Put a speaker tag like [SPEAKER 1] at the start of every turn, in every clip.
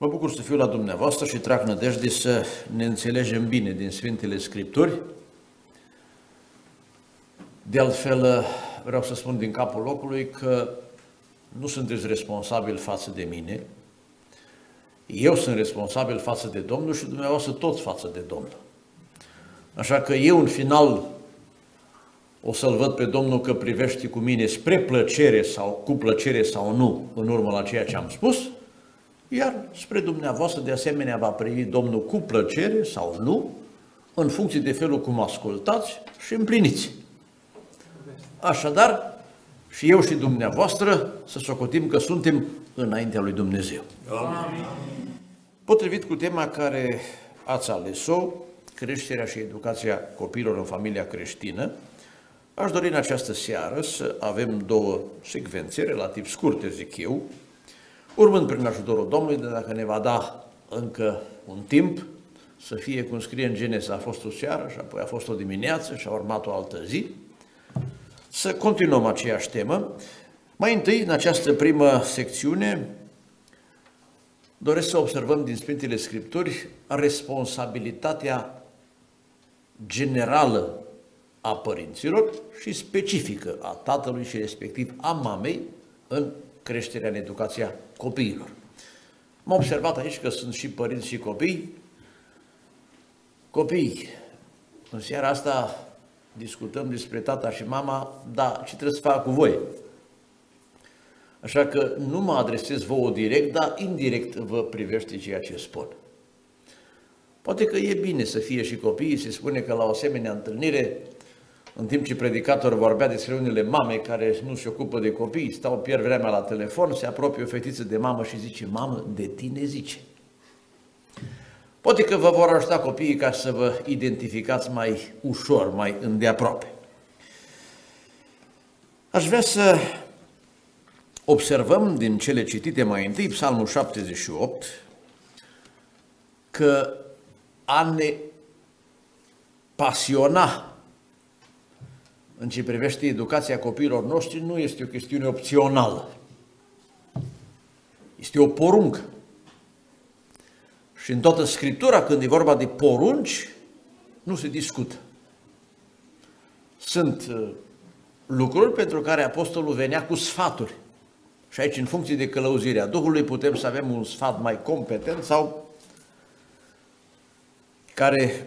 [SPEAKER 1] Mă bucur să fiu la dumneavoastră și trag nădejde să ne înțelegem bine din Sfintele Scripturi. De altfel, vreau să spun din capul locului că nu sunteți responsabili față de mine. Eu sunt responsabil față de Domnul și dumneavoastră toți față de Domnul. Așa că eu, în final, o să-L văd pe Domnul că privește cu mine spre plăcere sau cu plăcere sau nu, în urmă la ceea ce am spus, iar spre dumneavoastră, de asemenea, va privi Domnul cu plăcere sau nu, în funcție de felul cum ascultați și împliniți. Așadar, și eu și dumneavoastră să socotim că suntem înaintea lui Dumnezeu. Amin. Potrivit cu tema care ați ales-o, creșterea și educația copiilor în familia creștină, aș dori în această seară să avem două secvențe relativ scurte, zic eu, urmând prin ajutorul Domnului, de dacă ne va da încă un timp, să fie cum scrie în Genesa, a fost o seară și apoi a fost o dimineață și a urmat o altă zi, să continuăm aceeași temă. Mai întâi, în această primă secțiune, doresc să observăm din Sfintele Scripturi responsabilitatea generală a părinților și specifică a tatălui și respectiv a mamei în creșterea, în educația copiilor. M-am observat aici că sunt și părinți și copii. Copii, în seara asta discutăm despre tata și mama, dar ce trebuie să fac cu voi? Așa că nu mă adresez vouă direct, dar indirect vă privește ceea ce spun. Poate că e bine să fie și copiii, se spune că la o asemenea întâlnire, în timp ce predicatorul vorbea despre unele mame care nu se ocupă de copii, stau, pierd vremea la telefon, se apropie o fetiță de mamă și zice: mamă, de tine zice. Poate că vă vor ajuta copiii ca să vă identificați mai ușor, mai îndeaproape. Aș vrea să observăm din cele citite mai întâi, Psalmul 78, că a ne pasiona în ce privește educația copiilor noștri nu este o chestiune opțională. Este o poruncă. Și în toată Scriptura, când e vorba de porunci, nu se discută. Sunt lucruri pentru care apostolul venea cu sfaturi. Și aici, în funcție de călăuzirea Duhului, putem să avem un sfat mai competent sau care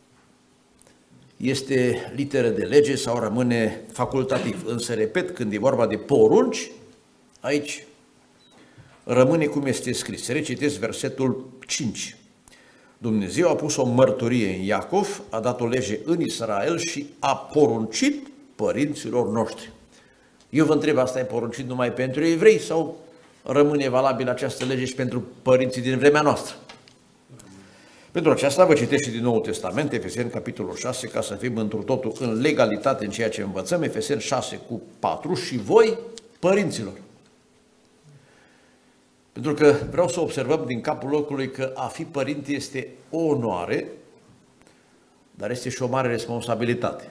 [SPEAKER 1] este literă de lege sau rămâne facultativ. Însă, repet, când e vorba de porunci, aici rămâne cum este scris. Recitesc versetul 5. Dumnezeu a pus o mărturie în Iacov, a dat o lege în Israel și a poruncit părinților noștri. Eu vă întreb, asta e poruncit numai pentru evrei sau rămâne valabilă această lege și pentru părinții din vremea noastră? Pentru aceasta vă citesc și din Noul Testament, Efeseni capitolul 6, ca să fim întru totul în legalitate în ceea ce învățăm, Efeseni 6:4, și voi, părinților. Pentru că vreau să observăm din capul locului că a fi părinte este o onoare, dar este și o mare responsabilitate.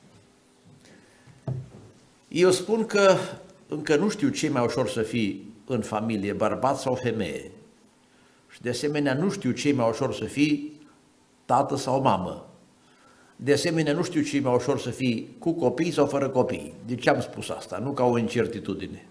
[SPEAKER 1] Eu spun că încă nu știu ce e mai ușor să fii în familie, bărbat sau femeie. Și de asemenea nu știu ce e mai ușor să fii tată sau mamă. De asemenea nu știu ce e mai ușor să fii cu copii sau fără copii. De ce am spus asta? Nu ca o incertitudine.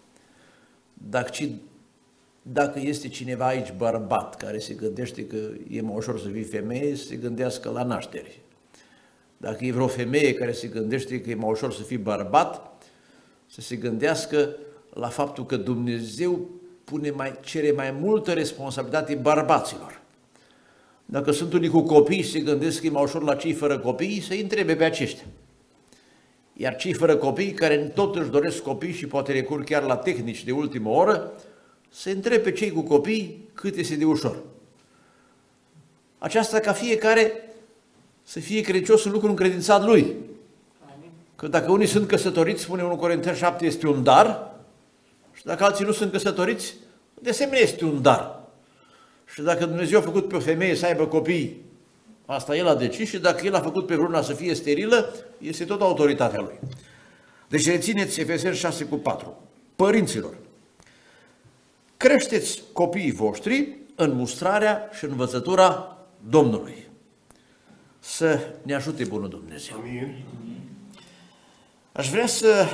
[SPEAKER 1] Dacă este cineva aici bărbat care se gândește că e mai ușor să fii femeie, să se gândească la naștere. Dacă e vreo femeie care se gândește că e mai ușor să fii bărbat, să se gândească la faptul că Dumnezeu cere mai multă responsabilitate bărbaților. Dacă sunt unii cu copii și se gândesc că e mai ușor la cei fără copii, să-i întrebe pe aceștia. Iar cei fără copii, care tot își doresc copii și poate recurg chiar la tehnici de ultimă oră, să întrebe pe cei cu copii cât este de ușor. Aceasta ca fiecare să fie credincios în lucru încredințat lui. Că dacă unii sunt căsătoriți, spune 1 Corinteni 7, este un dar, și dacă alții nu sunt căsătoriți, de asemenea este un dar. Și dacă Dumnezeu a făcut pe o femeie să aibă copii, asta El a decis, și dacă El a făcut pe vreuna să fie sterilă, este tot autoritatea Lui. Deci rețineți Efeseni 6:4. Părinților, creșteți copiii voștri în mustrarea și învățătura Domnului. Să ne ajute bunul Dumnezeu.
[SPEAKER 2] Amin.
[SPEAKER 1] Aș vrea să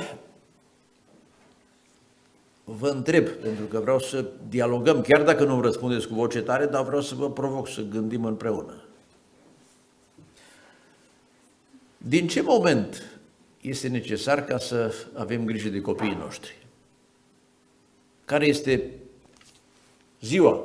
[SPEAKER 1] vă întreb, pentru că vreau să dialogăm, chiar dacă nu-mi răspundeți cu voce tare, dar vreau să vă provoc să gândim împreună. Din ce moment este necesar ca să avem grijă de copiii noștri? Care este ziua,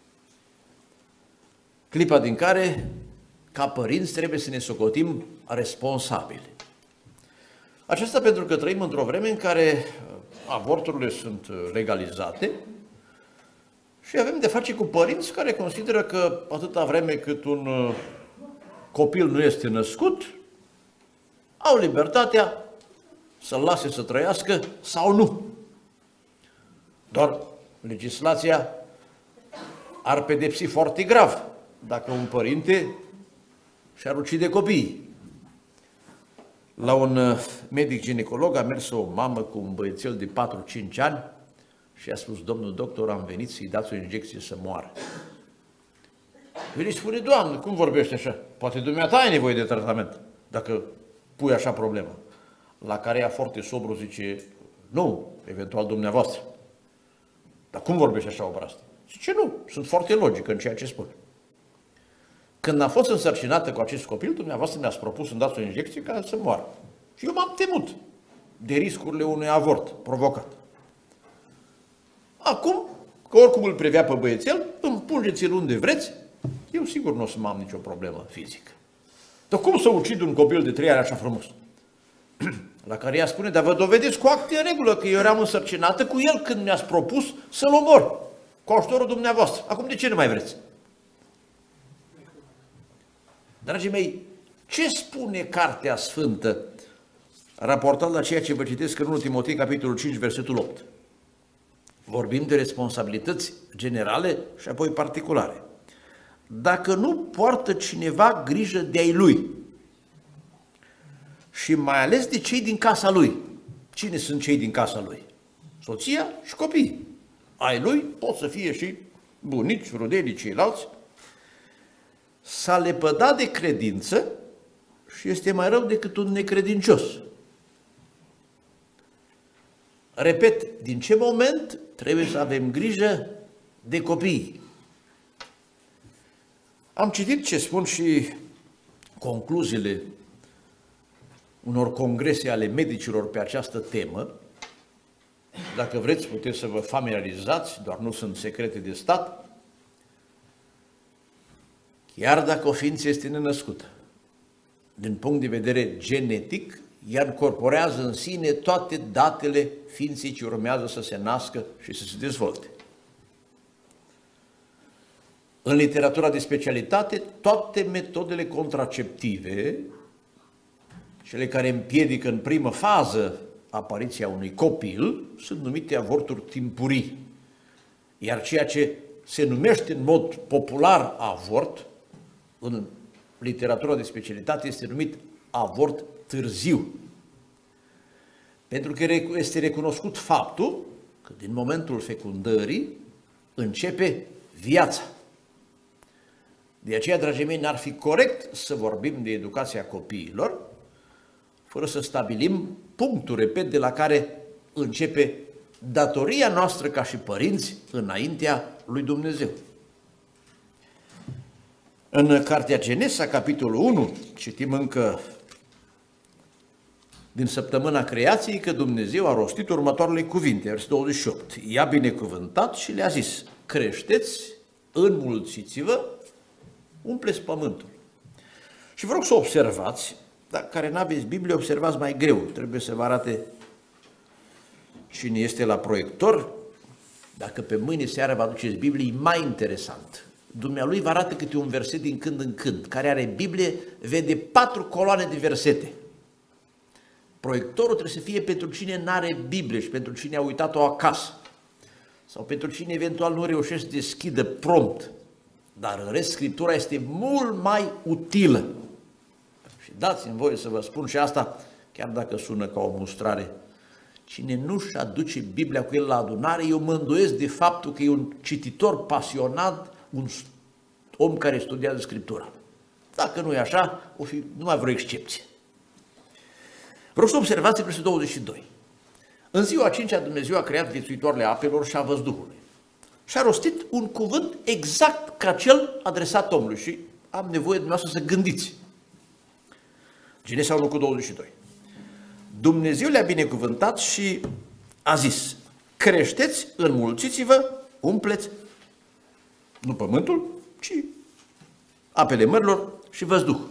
[SPEAKER 1] clipa din care, ca părinți, trebuie să ne socotim responsabili? Aceasta pentru că trăim într-o vreme în care avorturile sunt legalizate și avem de face cu părinți care consideră că atâta vreme cât un copil nu este născut, au libertatea să-l lase să trăiască sau nu. Doar legislația ar pedepsi foarte grav dacă un părinte și-ar ucide copiii. La un medic ginecolog a mers o mamă cu un băiețel de 4-5 ani și a spus: domnul doctor, am venit să-i dați o injecție să moară. El îi spune: Doamne, cum vorbești așa? Poate dumneata ai nevoie de tratament, dacă pui așa problemă. La care ea foarte sobru zice: nu, eventual dumneavoastră. Dar cum vorbești așa, obrastă? Zice: nu, sunt foarte logică în ceea ce spun. Când a fost însărcinată cu acest copil, dumneavoastră mi-ați propus să-mi dați o injecție ca să moară. Și eu m-am temut de riscurile unui avort provocat. Acum, că oricum îl privea pe băiețel, împungeți-l unde vreți, eu sigur nu o să mai am nicio problemă fizică. Dar cum să ucid un copil de 3 ani așa frumos? La care ea spune: dar vă dovedeți cu acte în regulă că eu eram însărcinată cu el când mi-ați propus să-l omor, cu ajutorul dumneavoastră. Acum de ce nu mai vreți? Dragii mei, ce spune Cartea Sfântă raportat la ceea ce vă citesc în 1 Timotei, capitolul 5, versetul 8? Vorbim de responsabilități generale și apoi particulare. Dacă nu poartă cineva grijă de ai lui și mai ales de cei din casa lui. Cine sunt cei din casa lui? Soția și copiii. Ai lui pot să fie și bunici, rudenii, ceilalți. S-a lepădat de credință și este mai rău decât un necredincios. Repet, din ce moment trebuie să avem grijă de copii? Am citit ce spun și concluziile unor congrese ale medicilor pe această temă. Dacă vreți, puteți să vă familiarizați, doar nu sunt secrete de stat. Chiar dacă o ființă este nenăscută, din punct de vedere genetic, ea încorporează în sine toate datele ființei ce urmează să se nască și să se dezvolte. În literatura de specialitate, toate metodele contraceptive, cele care împiedică în primă fază apariția unui copil, sunt numite avorturi timpurii. Iar ceea ce se numește în mod popular avort, în literatura de specialitate, este numit avort târziu. Pentru că este recunoscut faptul că din momentul fecundării începe viața. De aceea, dragii mei, n-ar fi corect să vorbim de educația copiilor fără să stabilim punctul, repet, de la care începe datoria noastră ca și părinți înaintea lui Dumnezeu. În Cartea Genesa, capitolul 1, citim încă din săptămâna creației că Dumnezeu a rostit următoarele cuvinte, versetul 28. I-a binecuvântat și le-a zis: creșteți, înmulțiți-vă, umpleți pământul. Și vă rog să observați, dar care n-aveți Biblie, observați mai greu, trebuie să vă arate cine este la proiector. Dacă pe mâine seara vă aduceți Biblie, e mai interesant. Dumnealui vă arată câte un verset din când în când. Care are Biblie, vede 4 coloane de versete. Proiectorul trebuie să fie pentru cine n-are Biblie și pentru cine a uitat-o acasă. Sau pentru cine eventual nu reușește să deschidă prompt. Dar în rest, Scriptura este mult mai utilă. Și dați-mi voie să vă spun și asta, chiar dacă sună ca o mustrare. Cine nu-și aduce Biblia cu el la adunare, eu mă îndoiesc de faptul că e un cititor pasionat un om care studiază Scriptura. Dacă nu e așa, o fi numai vreo excepție. Vreau să observați versetul 22. În ziua a cincea Dumnezeu a creat viețuitoarele apelor și a văzduhului. Și a rostit un cuvânt exact ca cel adresat omului. Și am nevoie de dumneavoastră să gândiți. Genesa 1:22. Dumnezeu le-a binecuvântat și a zis: creșteți, înmulțiți-vă, umpleți, nu pământul, ci apele mărilor și văzduhul.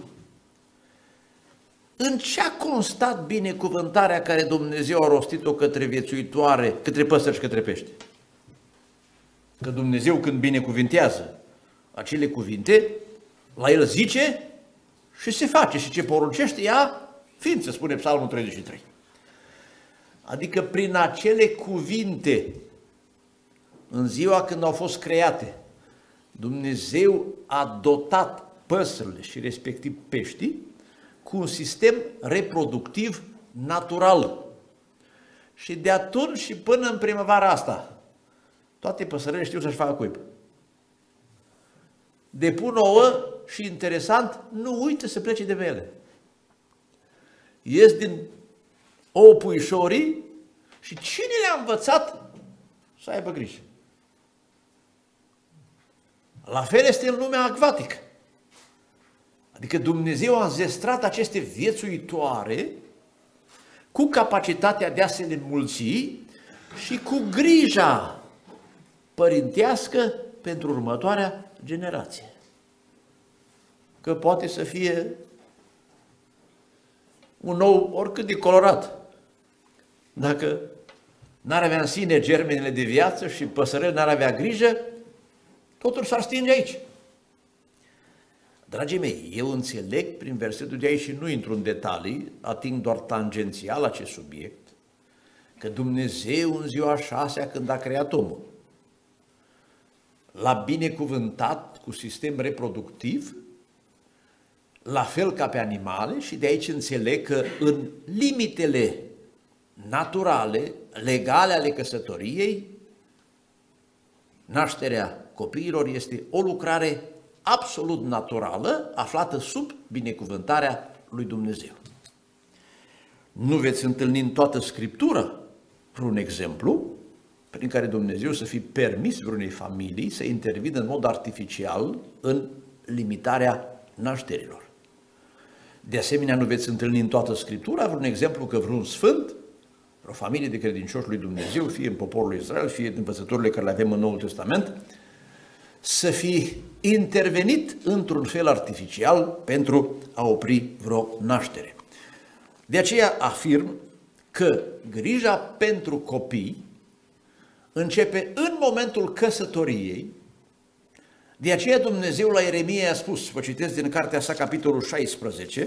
[SPEAKER 1] În ce a constat binecuvântarea care Dumnezeu a rostit-o către viețuitoare, către păsări și către pești? Că Dumnezeu, când binecuvintează acele cuvinte, la el zice și se face, și ce poruncește ea ființă, spune Psalmul 33. Adică prin acele cuvinte, în ziua când au fost create, Dumnezeu a dotat păsările și respectiv peștii cu un sistem reproductiv natural. Și de atunci și până în primăvara asta, toate păsările știu să-și facă cuib. Depun ouă și, interesant, nu uită să plece de pe ele. Ies din ouă puișorii și cine le-a învățat să aibă grijă? La fel este în lumea acvatică. Adică Dumnezeu a înzestrat aceste viețuitoare cu capacitatea de a se le înmulți și cu grija părintească pentru următoarea generație. Că poate să fie un ou oricât de colorat. Dacă n-ar avea în sine germenele de viață și păsărele n-ar avea grijă, totul s-ar stinge aici. Dragii mei, eu înțeleg prin versetul de aici și nu intru în detalii, ating doar tangențial acest subiect, că Dumnezeu în ziua a șasea, când a creat omul, l-a binecuvântat cu sistem reproductiv, la fel ca pe animale, și de aici înțeleg că în limitele naturale, legale ale căsătoriei, nașterea copiilor este o lucrare absolut naturală, aflată sub binecuvântarea lui Dumnezeu. Nu veți întâlni în toată Scriptura vreun exemplu prin care Dumnezeu să fi permis vreunei familii să intervină în mod artificial în limitarea nașterilor. De asemenea, nu veți întâlni în toată Scriptura vreun exemplu că vreun sfânt, o familie de credincioși lui Dumnezeu, fie în poporul Israel, fie în învățăturile care le avem în Noul Testament, să fi intervenit într-un fel artificial pentru a opri vreo naștere. De aceea afirm că grija pentru copii începe în momentul căsătoriei. De aceea Dumnezeu la Ieremia a spus, vă citesc din cartea sa, capitolul 16,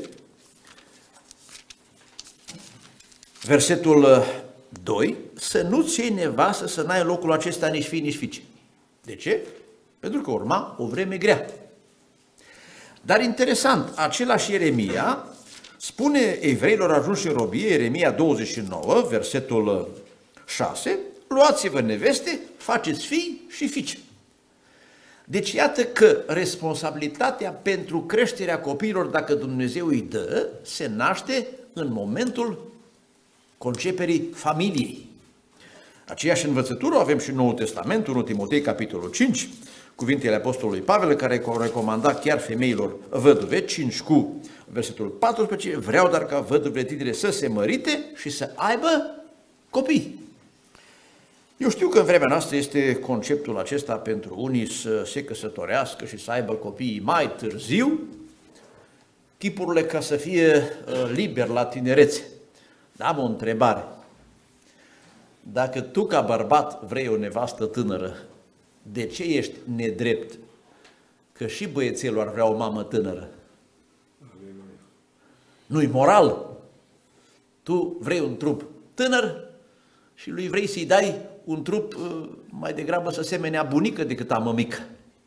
[SPEAKER 1] versetul 2, să nu-ți iei nevastă, să n-ai locul acesta nici fii, nici fiice. De ce? Pentru că urma o vreme grea. Dar interesant, același Ieremia spune evreilor ajunși în robie, Ieremia 29, versetul 6, luați-vă neveste, faceți fii și fiice. Deci iată că responsabilitatea pentru creșterea copiilor, dacă Dumnezeu îi dă, se naște în momentul conceperii familiei. Aceeași învățătură avem și în Noul Testament, 1 Timotei, capitolul 5, cuvintele Apostolului Pavel, care recomanda chiar femeilor văduve, 5 cu versetul 14, vreau dar ca văduvele tinere să se mărite și să aibă copii. Eu știu că în vremea noastră este conceptul acesta pentru unii să se căsătorească și să aibă copiii mai târziu, tipurile ca să fie liber la tinerețe. Dar am o întrebare. Dacă tu ca bărbat vrei o nevastă tânără, de ce ești nedrept că și băiețelul ar vrea o mamă tânără? Nu-i moral. Tu vrei un trup tânăr și lui vrei să-i dai un trup mai degrabă să semene a bunică decât a mămică.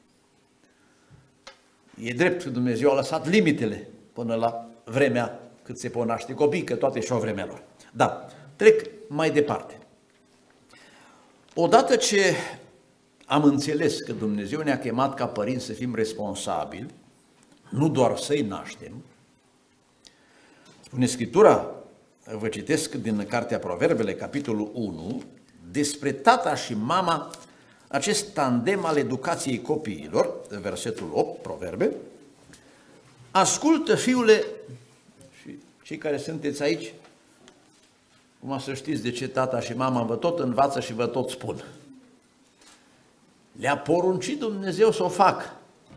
[SPEAKER 1] E drept că Dumnezeu a lăsat limitele până la vremea cât se pot naște copii, că toate și-au vremea lor. Da, trec mai departe. Odată ce am înțeles că Dumnezeu ne-a chemat ca părinți să fim responsabili, nu doar să-i naștem. Spune Scriptura, vă citesc din Cartea Proverbele, capitolul 1, despre tata și mama, acest tandem al educației copiilor, versetul 8, Proverbe. Ascultă, fiule, și cei care sunteți aici, cum să știți de ce tata și mama vă tot învață și vă tot spun. Le-a poruncit Dumnezeu să o facă.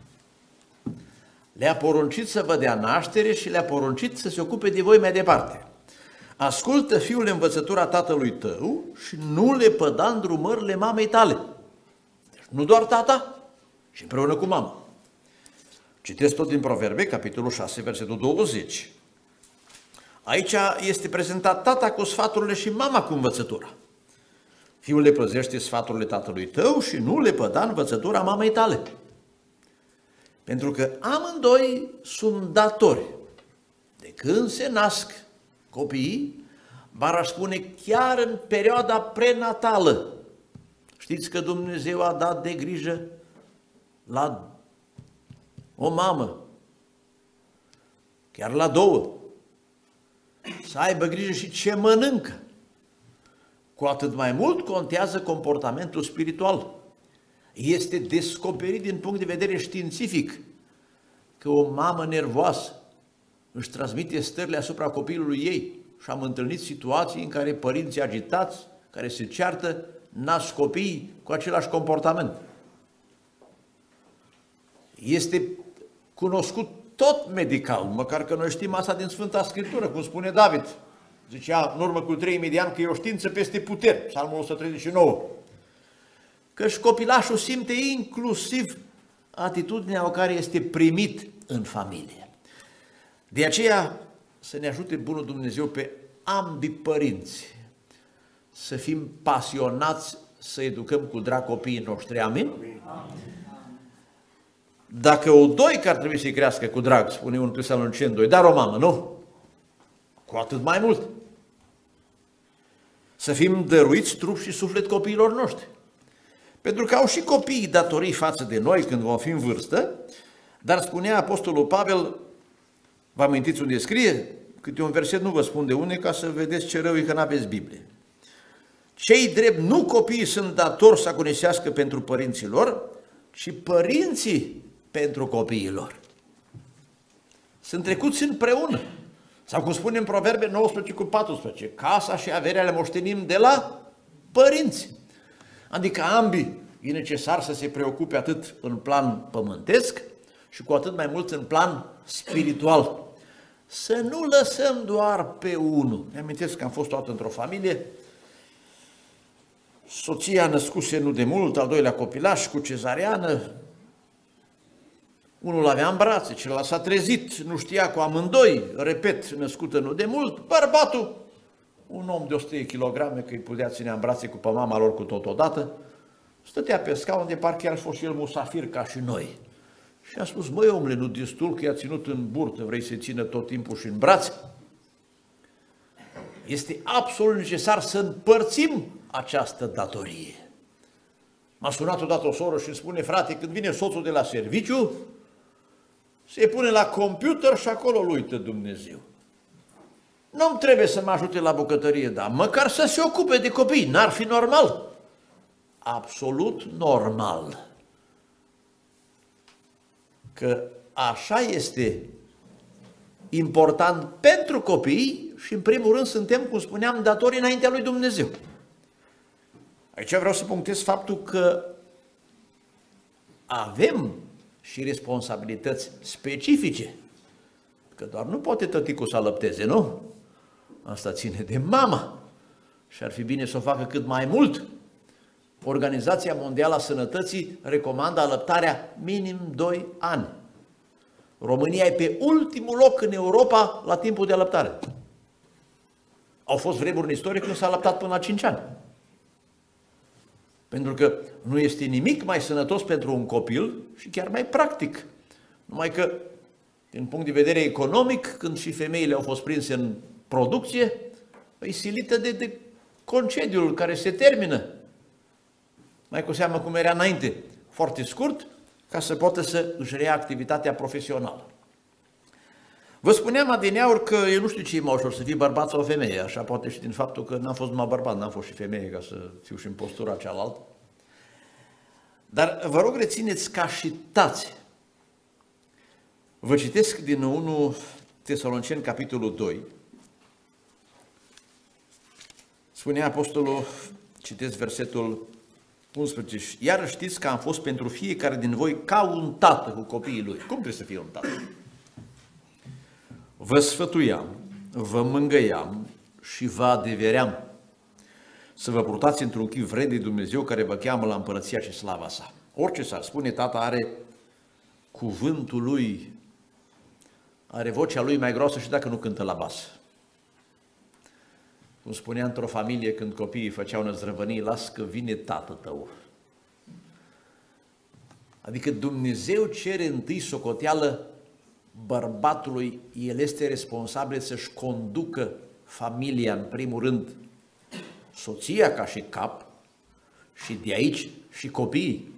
[SPEAKER 1] Le-a poruncit să vă dea naștere și le-a poruncit să se ocupe de voi mai departe. Ascultă, fiule, învățătura tatălui tău și nu le păda îndrumările mamei tale. Deci nu doar tata, ci împreună cu mama. Citesc tot din Proverbe, capitolul 6, versetul 20. Aici este prezentat tata cu sfaturile și mama cu învățătura. Fiul le păzește sfaturile tatălui tău și nu le păda învățătura mamei tale. Pentru că amândoi sunt datori. De când se nasc copiii, v-aș spune chiar în perioada prenatală. Știți că Dumnezeu a dat de grijă la o mamă, chiar la două, să aibă grijă și ce mănâncă. Cu atât mai mult contează comportamentul spiritual. Este descoperit din punct de vedere științific că o mamă nervoasă își transmite stările asupra copilului ei și am întâlnit situații în care părinții agitați, care se ceartă, nasc copiii cu același comportament. Este cunoscut tot medical, măcar că noi știm asta din Sfânta Scriptură, cum spune David. Zicea în urmă cu 3000 de ani că e o știință peste puteri, Psalmul 139. Căci copilașul simte inclusiv atitudinea în care este primit în familie. De aceea să ne ajute bunul Dumnezeu pe ambii părinți să fim pasionați să educăm cu drag copiii noștri. Amin? Dacă o doică ar trebui să-i crească cu drag, spune 1 Tesaloniceni 2, dar o mamă, nu? Cu atât mai mult. Să fim dăruiți trup și suflet copiilor noștri. Pentru că au și copiii datorii față de noi când vom fi în vârstă, dar spunea Apostolul Pavel, vă amintiți unde scrie? Câte un verset nu vă spun de unde, ca să vedeți ce rău e că n-aveți Biblie. Cei drept, nu copiii sunt datori să agonisească pentru părinții lor, ci părinții pentru copiii lor. Sunt trecuți împreună. Sau cum spune în Proverbe 19 cu 14, casa și averea le moștenim de la părinți. Adică ambii e necesar să se preocupe atât în plan pământesc și cu atât mai mult în plan spiritual. Să nu lăsăm doar pe unul. Mi-amintesc că am fost toată într-o familie, soția născuse nu de mult, al doilea copilaș cu cezariană, unul avea în brațe, celălalt s-a trezit, nu știa cu amândoi, repet, născută nu de mult, bărbatul, un om de 100 kg, că îi putea ține în brațe cu pe mama lor cu totodată, stătea pe scaun de parcă ar fost și el musafir ca și noi. Și a spus, măi omule, nu destul că i-a ținut în burtă, vrei să-i țină tot timpul și în brațe? Este absolut necesar să împărțim această datorie. M-a sunat odată o soră și îmi spune, frate, când vine soțul de la serviciu, se pune la computer și acolo îl uită Dumnezeu. Nu-mi trebuie să mă ajute la bucătărie, dar măcar să se ocupe de copii, n-ar fi normal? Absolut normal. Că așa este important pentru copii și în primul rând suntem, cum spuneam, datori înaintea lui Dumnezeu. Aici vreau să punctez faptul că avem și responsabilități specifice, că doar nu poate tăticul să alăpteze, nu? Asta ține de mama și ar fi bine să o facă cât mai mult. Organizația Mondială a Sănătății recomandă alăptarea minim 2 ani. România e pe ultimul loc în Europa la timpul de alăptare. Au fost vremuri în istorie când s-a alăptat până la 5 ani. Pentru că nu este nimic mai sănătos pentru un copil și chiar mai practic. Numai că, din punct de vedere economic, când și femeile au fost prinse în producție, e silită de concediul care se termină. mai cu seamă cum era înainte, foarte scurt, ca să poată să își reia activitatea profesională. Vă spuneam adineauri că eu nu știu ce e mai ușor, să fii bărbat sau femeie, așa poate și din faptul că n-am fost numai bărbat, n-am fost și femeie, ca să fiu și în postura cealaltă. Dar vă rog, rețineți ca și tați. Vă citesc din 1 Tesaloniceni, capitolul 2. Spune apostolul, citesc versetul 11. Iar știți că am fost pentru fiecare din voi ca un tată cu copiii lui. Cum trebuie să fie un tată? Vă sfătuiam, vă mângâiam și vă adeveream să vă purtați într-un chip vrednic de Dumnezeu care vă cheamă la împărăția și slava sa. Orice s-ar spune, tata are cuvântul lui, are vocea lui mai groasă și dacă nu cântă la bas. Cum spunea într-o familie când copiii făceau năzdrăvănii, las că vine tatăl tău. Adică Dumnezeu cere întâi socoteală bărbatului, el este responsabil să-și conducă familia, în primul rând, soția ca și cap și de aici și copiii.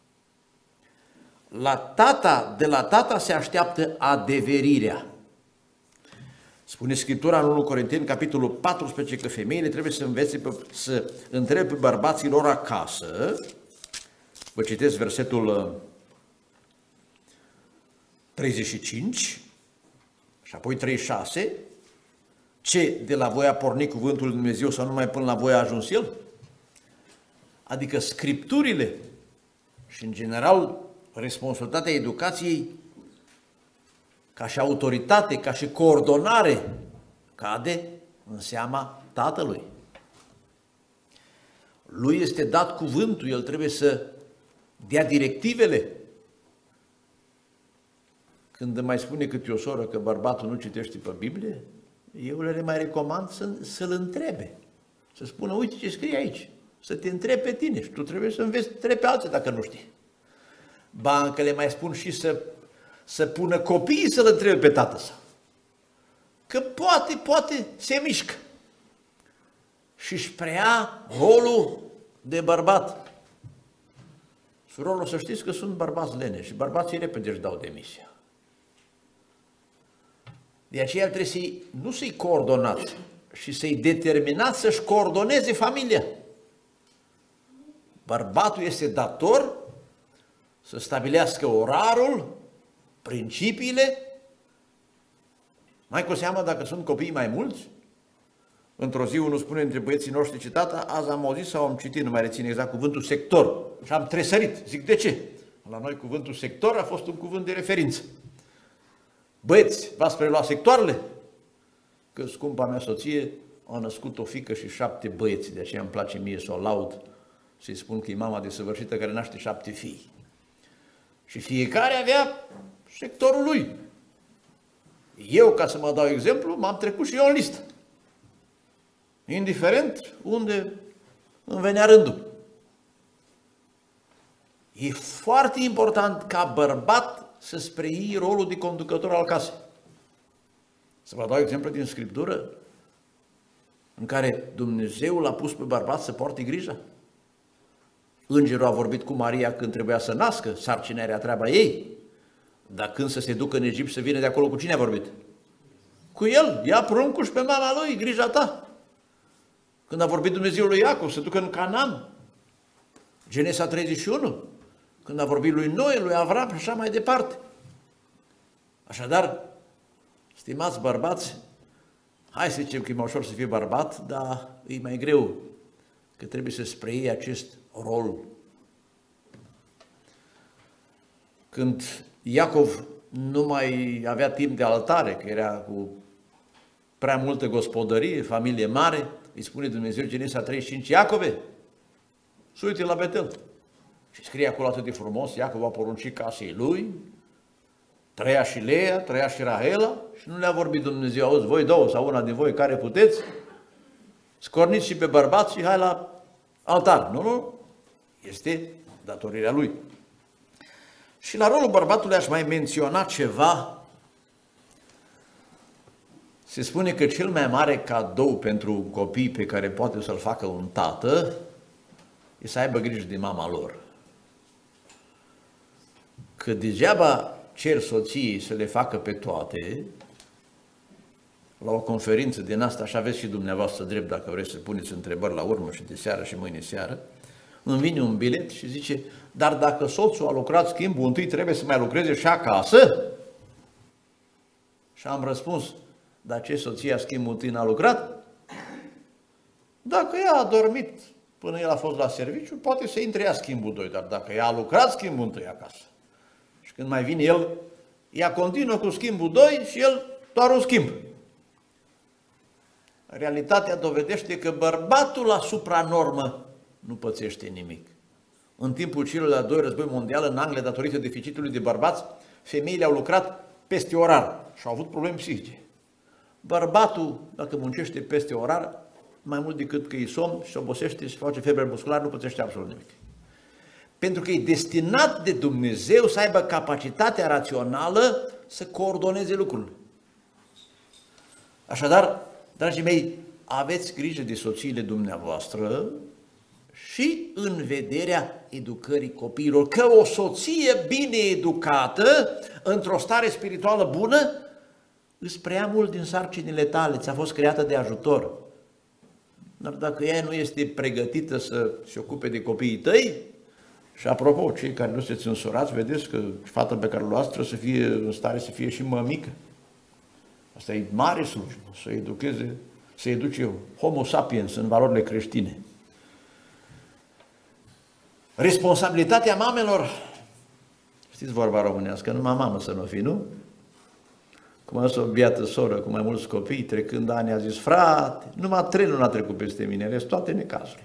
[SPEAKER 1] De la tata se așteaptă adeverirea. Spune Scriptura în 1 Corinteni, capitolul 14, că femeile trebuie să învețe, să întrebe pe bărbații lor acasă. Vă citesc versetul 35 și apoi 36. Ce, de la voi a pornit cuvântul lui Dumnezeu sau numai până la voi a ajuns el? Adică Scripturile și, în general, responsabilitatea educației ca și autoritate, ca și coordonare, cade în seama tatălui. Lui este dat cuvântul, el trebuie să dea directivele. Când îmi mai spune câte o soră că bărbatul nu citește pe Biblie, eu le mai recomand să-l întrebe. Să spună, uite ce scrie aici, să te întrebi pe tine și tu trebuie să înveți, întrebi pe alții dacă nu știi. Ba, încă le mai spun și să pună copiii să-l întrebe pe tatăl său. Că poate se mișcă. Și își preia rolul de bărbat. Surorilor, să știți că sunt bărbați lene și bărbații repede își dau demisia. De aceea trebuie nu să-i coordonați, și să-i determinați să-și coordoneze familia. Bărbatul este dator să stabilească orarul, principiile, mai cu seamă dacă sunt copii mai mulți. Într-o zi unul spune între băieții noștri, ce tata, azi am auzit sau am citit, nu mai rețin exact, cuvântul sector și am tresărit. Zic, de ce? La noi cuvântul sector a fost un cuvânt de referință. Băieți, v-ați preluat sectoarele? Că scumpa mea soție a născut o fiică și 7 băieți, de aceea îmi place mie să o laud, să-i spun că e mama desăvârșită care naște 7 fii. Și fiecare avea sectorul lui. Eu, ca să mă dau exemplu, m-am trecut și eu în listă. Indiferent unde îmi venea rândul. E foarte important ca bărbat să-ți preii rolul de conducător al casei. Să vă dau exemplu din Scriptură în care Dumnezeu l-a pus pe bărbat să poarte grija. Îngerul a vorbit cu Maria când trebuia să nască, sarcina era treaba ei. Dar când să se ducă în Egipt să vină de acolo, cu cine a vorbit? Cu el, ia pruncul și pe mama lui, grija ta. Când a vorbit Dumnezeu lui Iacov să ducă în Canaan, Genesa 31, când a vorbit lui Noe, lui Avram și așa mai departe. Așadar, stimați bărbați, hai să zicem că e mai ușor să fie bărbat, dar e mai greu, că trebuie să-ți preiei acest rol. Când Iacov nu mai avea timp de altare, că era cu prea multă gospodărie, familie mare, îi spune Dumnezeu, Genesa 35, Iacove, suite la Betel. Și scrie acolo atât de frumos, Iacov a poruncit casei lui, trăia și Leia, trăia și Rahela și nu le-a vorbit Dumnezeu, auzi, voi două sau una din voi care puteți, scorniți și pe bărbați și hai la altar. Nu, este datorirea lui. Și la rolul bărbatului aș mai menționa ceva. Se spune că cel mai mare cadou pentru copii pe care poate să-l facă un tată e să aibă grijă de mama lor. Că degeaba cer soției să le facă pe toate, la o conferință din asta, și aveți și dumneavoastră drept dacă vreți să puneți întrebări la urmă și de seară și mâine seară, îmi vine un bilet și zice, dar dacă soțul a lucrat schimbul întâi, trebuie să mai lucreze și acasă? Și am răspuns, dar ce, soția schimbul întâi n-a lucrat? Dacă ea a dormit până el a fost la serviciu, poate să intre ea schimbul 2, dar dacă ea a lucrat schimbul întâi acasă, și când mai vine el, ea continuă cu schimbul 2 și el doar un schimb. Realitatea dovedește că bărbatul la supranormă nu pățește nimic. În timpul celui de-al doilea război mondial, în Anglia, datorită deficitului de bărbați, femeile au lucrat peste orar și au avut probleme psihice. Bărbatul, dacă muncește peste orar, mai mult decât că e somn și se obosește și face febră musculară, nu pățește absolut nimic. Pentru că e destinat de Dumnezeu să aibă capacitatea rațională să coordoneze lucrurile. Așadar, dragii mei, aveți grijă de soțiile dumneavoastră și în vederea educării copiilor, că o soție bine educată, într-o stare spirituală bună, îți preia mult din sarcinile tale, ți-a fost creată de ajutor. Dar dacă ea nu este pregătită să se ocupe de copiii tăi, și apropo, cei care nu sunteți însurați, vedeți că fata pe care o luați trebuie să fie în stare să fie și mămică. Asta e mare slujbă, să educe homo sapiens în valorile creștine. Responsabilitatea mamelor, știți vorba românească, numai mamă să nu fii, nu? Cum a zis o biată soră cu mai mulți copii, trecând ani, a zis, frate, numai trenul n-a trecut peste mine, rest toate necazurile.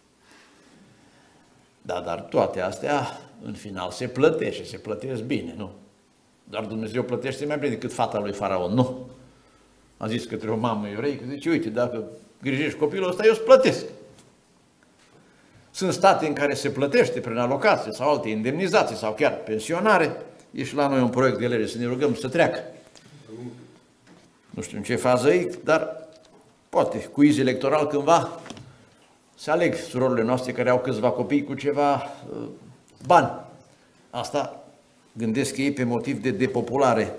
[SPEAKER 1] Da, dar toate astea, în final, se plătește, se plătesc bine, nu? Dar Dumnezeu plătește mai bine decât fata lui Faraon, nu? A zis către o mamă evreică, zice, uite, dacă grijești copilul ăsta, eu îți plătesc. Sunt state în care se plătește prin alocație sau alte indemnizații sau chiar pensionare. E și la noi un proiect de lege să ne rugăm să treacă. Nu știu în ce fază e, dar poate cu iz electoral cândva se aleg surorile noastre care au câțiva copii cu ceva bani. Asta gândesc ei pe motiv de depopulare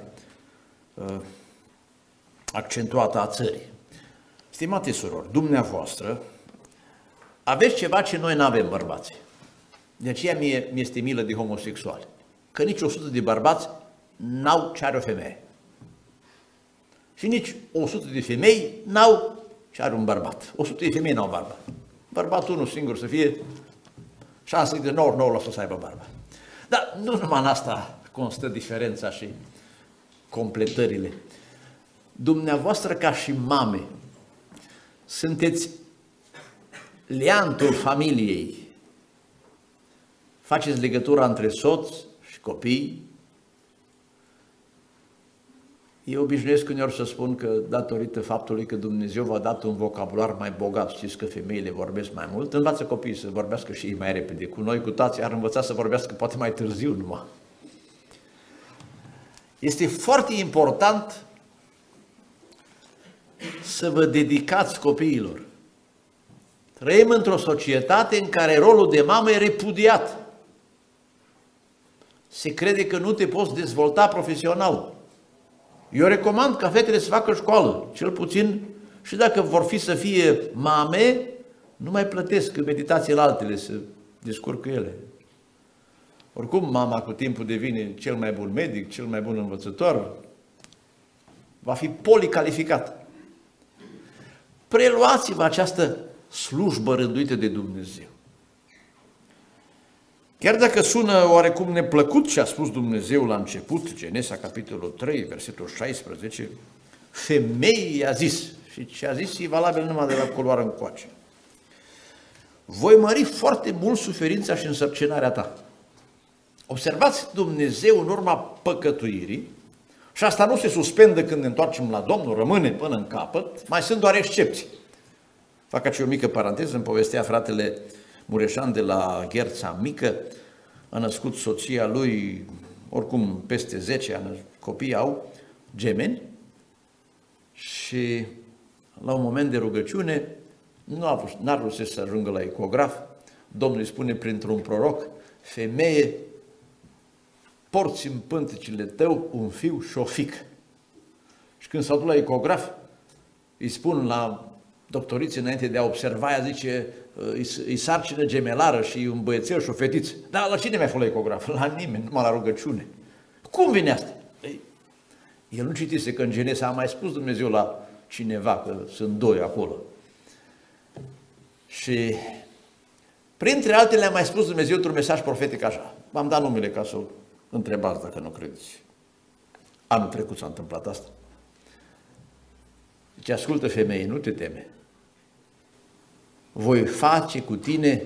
[SPEAKER 1] accentuată a țării. Stimate surori, dumneavoastră aveți ceva ce noi nu avem, bărbații. De aceea mi-este milă de homosexuali. Că nici 100 de bărbați n-au ce are o femeie. Și nici 100 de femei n-au ce are un bărbat. 100 de femei n-au barbă. Bărbatul unul singur să fie, șanse de 99% să aibă barbă. Dar nu numai în asta constă diferența și completările. Dumneavoastră ca și mame sunteți liantul familiei. Faceți legătura între soț și copii. Eu obișnuiesc uneori să spun că datorită faptului că Dumnezeu v-a dat un vocabular mai bogat, știți că femeile vorbesc mai mult, învață copiii să vorbească și ei mai repede. Cu noi, cu toții, ar învăța să vorbească poate mai târziu numai. Este foarte important să vă dedicați copiilor. Trăim într-o societate în care rolul de mamă e repudiat. Se crede că nu te poți dezvolta profesional. Eu recomand ca fetele să facă școală, cel puțin, și dacă vor fi să fie mame, nu mai plătesc în meditațiile altele, să descurcă ele. Oricum, mama cu timpul devine cel mai bun medic, cel mai bun învățător, va fi policalificat. Preluați-vă această slujbă rânduită de Dumnezeu. Chiar dacă sună oarecum neplăcut ce a spus Dumnezeu la început, Genesa, capitolul 3, versetul 16, femeii i-a zis, și ce a zis e valabil numai de la culoară încoace. Voi mări foarte mult suferința și însărcinarea ta. Observați, Dumnezeu în urma păcătuirii, și asta nu se suspendă când ne întoarcem la Domnul, rămâne până în capăt, mai sunt doar excepții. Fac aici o mică paranteză, îmi povestea fratele Mureșan de la Gherța Mică, a născut soția lui, oricum peste 10 ani, copiii au gemeni și la un moment de rugăciune n-a vrut să ajungă la ecograf, Domnul îi spune printr-un proroc: femeie, porți în pântecele tău un fiu și o fiică. Și când s-a dus la ecograf, îi spun la doctoriță, înainte de a observa, ea zice, îi sarcină gemelară și un băiețel și o fetiță. Dar la cine mi-a făcut la ecograf? La nimeni, numai la rugăciune. Cum vine asta? Ei, el nu citise că în Genesa a mai spus Dumnezeu la cineva că sunt doi acolo. Și printre altele a mai spus Dumnezeu într-un mesaj profetic așa. V-am dat numele ca să o întrebați dacă nu credeți. Anul trecut s-a întâmplat asta. Deci ascultă, femeie, nu te teme. Voi face cu tine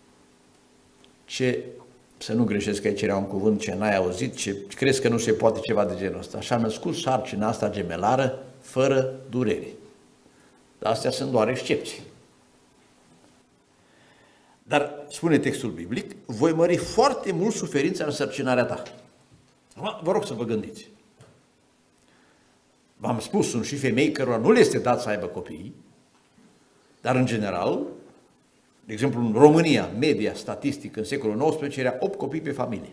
[SPEAKER 1] ce, să nu greșesc că aici era un cuvânt ce n-ai auzit, ce crezi că nu se poate, ceva de genul ăsta. Și a născut sarcina asta gemelară fără durere. Dar astea sunt doar excepții. Dar, spune textul biblic, voi mări foarte mult suferința în sărcinarea ta. Vă rog să vă gândiți. V-am spus, sunt și femei cărora nu le este dat să aibă copii, dar în general, de exemplu în România, media statistică în secolul XIX era 8 copii pe familie.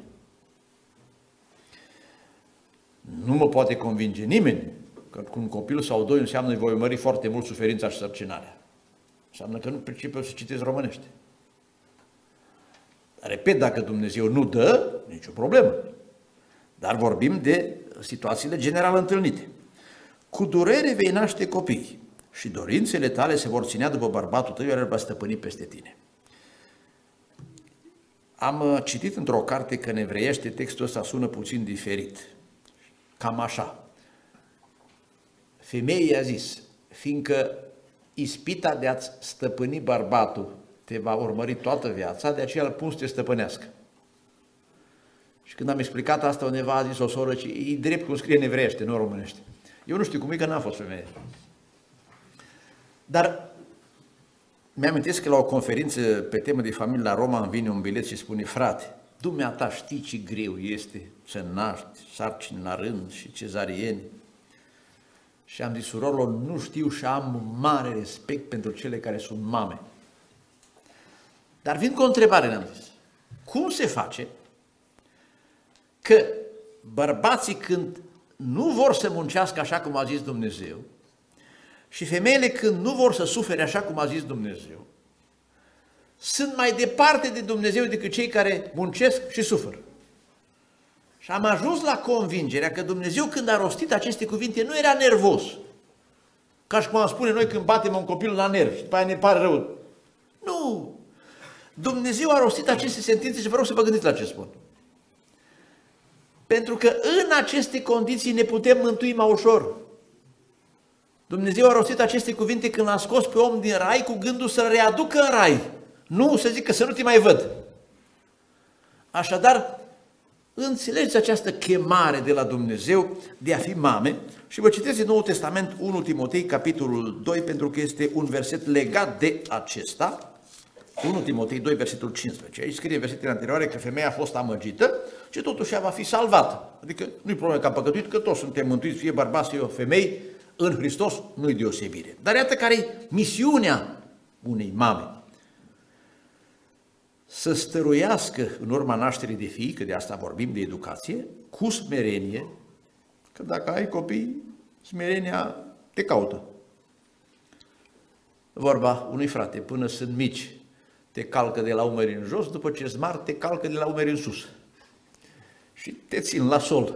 [SPEAKER 1] Nu mă poate convinge nimeni că cu un copil sau doi înseamnă că voi mări foarte mult suferința și sărcinarea. Înseamnă că nu pricepe să citeți românește. Repet, dacă Dumnezeu nu dă, nicio problemă. Dar vorbim de situațiile general întâlnite. Cu durere vei naște copii și dorințele tale se vor ținea după bărbatul tău, iar el va stăpâni peste tine. Am citit într-o carte că în evreiește textul ăsta sună puțin diferit. Cam așa. Femeia a zis, fiindcă ispita de a-ți stăpâni bărbatul te va urmări toată viața, de aceea îl pun să te stăpânească. Și când am explicat asta undeva, a zis o soră, e drept cum scrie în evreiește, nu românește. Eu nu știu cum e, că n-am fost femeie. Dar mi-amintesc că la o conferință pe temă de familie la Roma îmi vine un bilet și spune, frate, dumneata știi ce greu este să naști, sarcini la rând și cezarieni. Și am zis, surorilor, nu știu și am mare respect pentru cele care sunt mame. Dar vin cu o întrebare, ne-am zis. Cum se face că bărbații când nu vor să muncească așa cum a zis Dumnezeu și femeile când nu vor să sufere așa cum a zis Dumnezeu, sunt mai departe de Dumnezeu decât cei care muncesc și suferă? Și am ajuns la convingerea că Dumnezeu când a rostit aceste cuvinte nu era nervos. Ca și cum am spune noi când batem un copil la nervi și după aia ne pare rău. Nu! Dumnezeu a rostit aceste sentințe și vă rog să vă gândiți la ce spun. Pentru că în aceste condiții ne putem mântui mai ușor. Dumnezeu a rostit aceste cuvinte când l-a scos pe om din rai cu gândul să-l readucă în rai. Nu să zică să nu te mai văd. Așadar, înțelegeți această chemare de la Dumnezeu de a fi mame și vă citesc din Noul Testament 1 Timotei, capitolul 2, pentru că este un verset legat de acesta. 1 Timotei 2, versetul 15. Aici scrie în versetele anterioare că femeia a fost amăgită și totuși ea va fi salvată. Adică nu-i problemă că a păcătuit, că toți suntem mântuiți, fie bărbați, fie femei, în Hristos nu-i deosebire. Dar iată care-i misiunea unei mame. Să stăruiască în urma nașterii de fii, că de asta vorbim, de educație, cu smerenie, că dacă ai copii, smerenia te caută. Vorba unui frate, până sunt mici, te calcă de la umeri în jos, după ce sunt mari, te calcă de la umeri în sus. Și te țin la sol.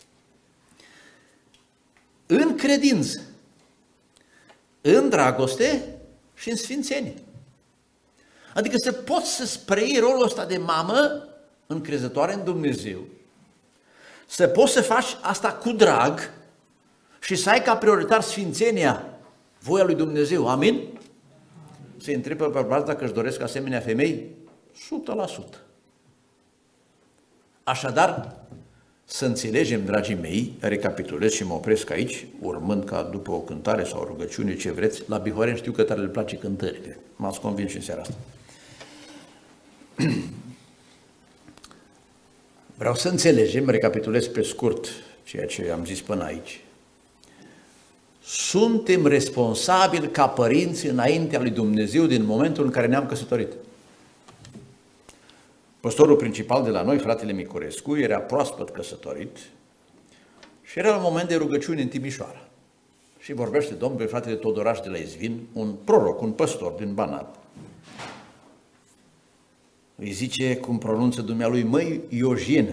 [SPEAKER 1] În credință, în dragoste și în sfințenie. Adică să poți să-ți preiei rolul ăsta de mamă încrezătoare în Dumnezeu, să poți să faci asta cu drag și să ai ca prioritar sfințenia, voia lui Dumnezeu. Amin? Se întreabă pe bărbați dacă își doresc asemenea femei? 100%. Așadar, să înțelegem, dragii mei, recapitulez și mă opresc aici, urmând ca după o cântare sau o rugăciune, ce vreți, la Bihoren știu că tare le place cântările. M-ați convins și în seara asta. Vreau să înțelegem, recapitulez pe scurt ceea ce am zis până aici. Suntem responsabili ca părinți înaintea lui Dumnezeu din momentul în care ne-am căsătorit. Păstorul principal de la noi, fratele Micurescu, era proaspăt căsătorit și era la un moment de rugăciune în Timișoara. Și vorbește Domnul pe fratele Todoraș de la Izvin, un proroc, un păstor din Banat. Îi zice, cum pronunță dumnealui, măi, Iojin,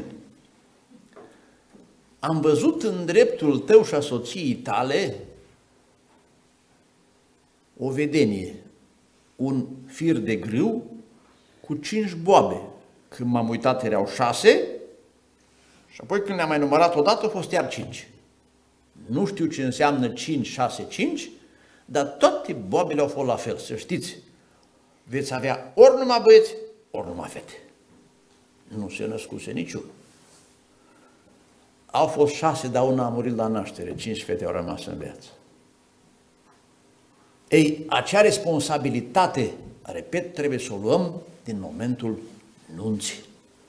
[SPEAKER 1] am văzut în dreptul tău și a soției tale o vedenie, un fir de grâu cu 5 boabe. Când m-am uitat erau 6 și apoi când ne-am mai numărat odată au fost iar 5. Nu știu ce înseamnă 5, 6, 5, dar toate boabele au fost la fel, să știți. Veți avea ori numai băieți, ori numai fete. Nu se născuse niciunul. Au fost 6, dar una a murit la naștere, 5 fete au rămas în viață. Ei, acea responsabilitate, repet, trebuie să o luăm din momentul nunții.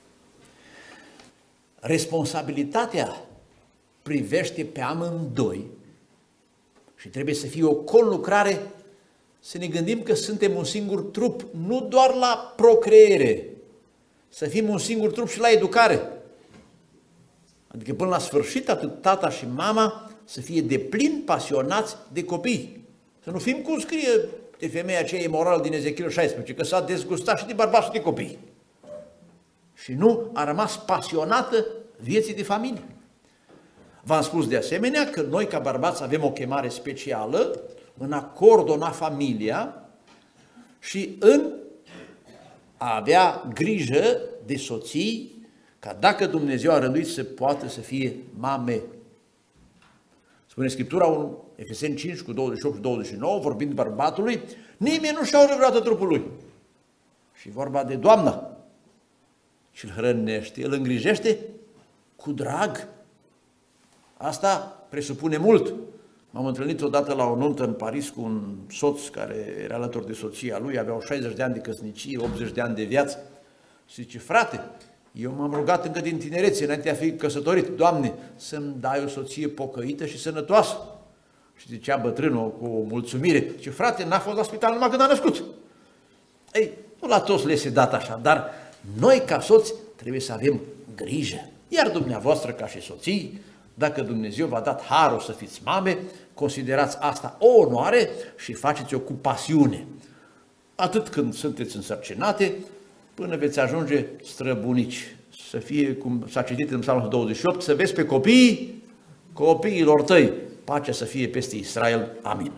[SPEAKER 1] Responsabilitatea privește pe amândoi și trebuie să fie o conlucrare, să ne gândim că suntem un singur trup, nu doar la procreere, să fim un singur trup și la educare. Adică până la sfârșit, atât tata și mama să fie deplin pasionați de copii. Să nu fim cum scrie de femeia aceea imorală din Ezechiel 16, că s-a dezgustat și de bărbați și de copii. Și nu a rămas pasionată vieții de familie. V-am spus de asemenea că noi ca bărbați avem o chemare specială în a coordona familia și în a avea grijă de soții, ca dacă Dumnezeu a rânduit să poată să fie mame. Spune Scriptura, în Efeseni 5 cu 28 și 29, vorbind bărbatului, nimeni nu și-a vreodată trupul lui. Și vorba de doamna. Și îl hrănește, îl îngrijește cu drag. Asta presupune mult. M-am întâlnit odată la o nuntă în Paris cu un soț care era alături de soția lui, aveau 60 de ani de căsnicie, 80 de ani de viață. Și zice, frate, eu m-am rugat încă din tinerețe, înainte de a fi căsătorit, Doamne, să-mi dai o soție pocăită și sănătoasă. Și zicea bătrânul cu o mulțumire, zice, frate, n-a fost la spital numai când a născut. Ei, nu la toți le este dat așa, dar noi ca soți trebuie să avem grijă. Iar dumneavoastră ca și soții, dacă Dumnezeu v-a dat harul să fiți mame, considerați asta o onoare și faceți-o cu pasiune. Atât când sunteți însărcinate, până veți ajunge străbunici. Să fie, cum s-a citit în Psalmul 28, să vezi pe copiilor tăi, pacea să fie peste Israel. Amin.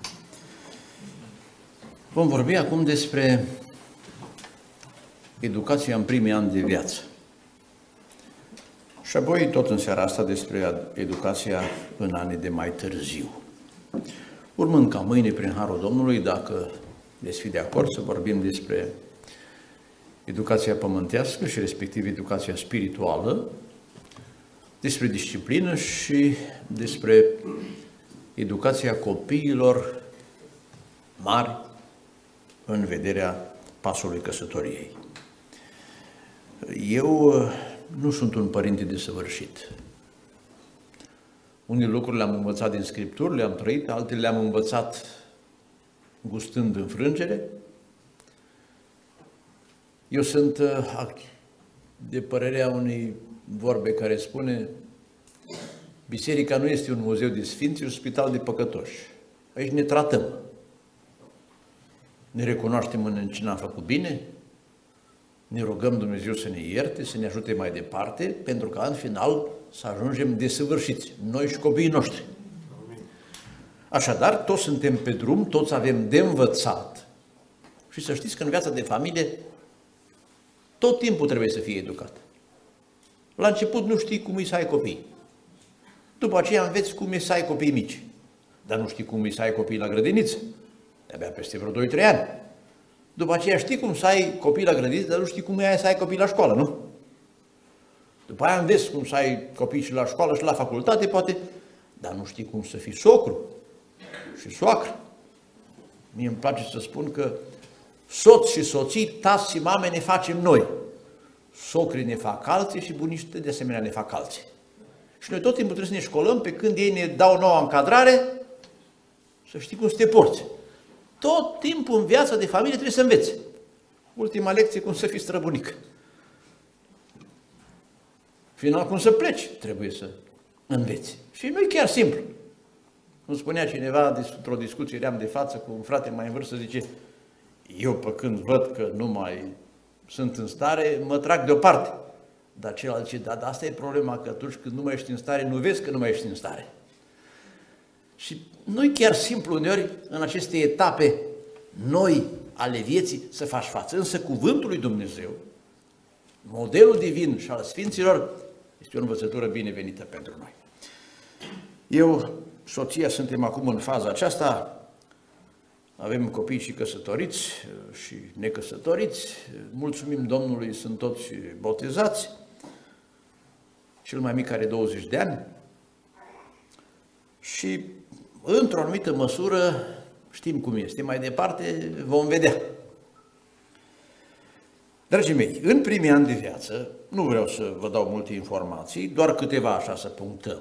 [SPEAKER 1] Vom vorbi acum despre educația în primii ani de viață. Și apoi, tot în seara asta, despre educația în anii de mai târziu. Urmând ca mâine, prin harul Domnului, dacă veți fi de acord, să vorbim despre educația pământească și respectiv educația spirituală, despre disciplină și despre educația copiilor mari în vederea pasului căsătoriei. Eu nu sunt un părinte desăvârșit. Unele lucruri le-am învățat din Scripturi, le-am trăit, altele le-am învățat gustând înfrângere. Eu sunt de părerea unei vorbe care spune: biserica nu este un muzeu de sfinți, un spital de păcătoși. Aici ne tratăm. Ne recunoaștem în ce n-am făcut bine, ne rugăm Dumnezeu să ne ierte, să ne ajute mai departe, pentru că în final să ajungem desăvârșiți, noi și copiii noștri. Așadar, toți suntem pe drum, toți avem de învățat. Și să știți că în viața de familie tot timpul trebuie să fie educat. La început nu știi cum e să ai copii. După aceea înveți cum e să ai copii mici. Dar nu știi cum e să ai copii la grădiniță. De-abia peste vreo 2-3 ani. După aceea știi cum să ai copii la grădiniță, dar nu știi cum e să ai copii la școală, nu? După aia înveți cum să ai copii și la școală și la facultate, poate, dar nu știi cum să fii socru și soacră. Mie îmi place să spun că soți și soții, tați și mame ne facem noi. Socrii ne fac alții și bunicii de asemenea ne fac alții. Și noi tot timpul trebuie să ne școlăm pe când ei ne dau nouă încadrare, să știi cum să te porți. Tot timpul în viața de familie trebuie să înveți. Ultima lecție, cum să fii străbunic. Final, cum să pleci, trebuie să înveți. Și nu e chiar simplu. Cum spunea cineva într-o discuție, eram de față cu un frate mai în vârstă, zice, eu pe când văd că nu mai sunt în stare, mă trag deoparte. Dar celălalt zice, dar asta e problema, că atunci când nu mai ești în stare, nu vezi că nu mai ești în stare. Și nu e chiar simplu uneori în aceste etape noi ale vieții să faci față. Însă cuvântul lui Dumnezeu, modelul divin și al Sfinților, este o învățătură binevenită pentru noi. Eu, soția, suntem acum în faza aceasta, avem copii și căsătoriți și necăsătoriți, mulțumim Domnului, sunt toți botezați, cel mai mic are 20 de ani și într-o anumită măsură știm cum este, mai departe vom vedea. Dragii mei, în primii ani de viață, nu vreau să vă dau multe informații, doar câteva așa să punctăm,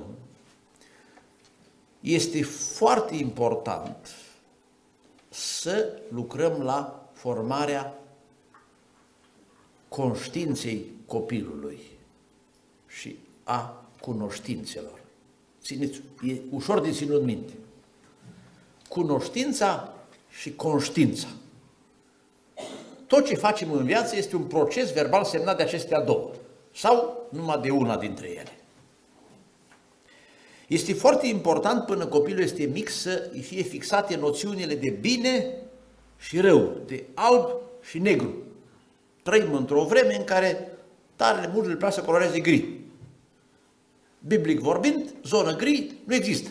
[SPEAKER 1] este foarte important să lucrăm la formarea conștiinței copilului și a cunoștințelor. Țineți, e ușor de ținut minte. Cunoștința și conștiința. Tot ce facem în viață este un proces verbal semnat de acestea două, sau numai de una dintre ele. Este foarte important până copilul este mic să îi fie fixate noțiunile de bine și rău, de alb și negru. Trăim într-o vreme în care tare mult le place să coloreze gri. Biblic vorbind, zonă gri nu există.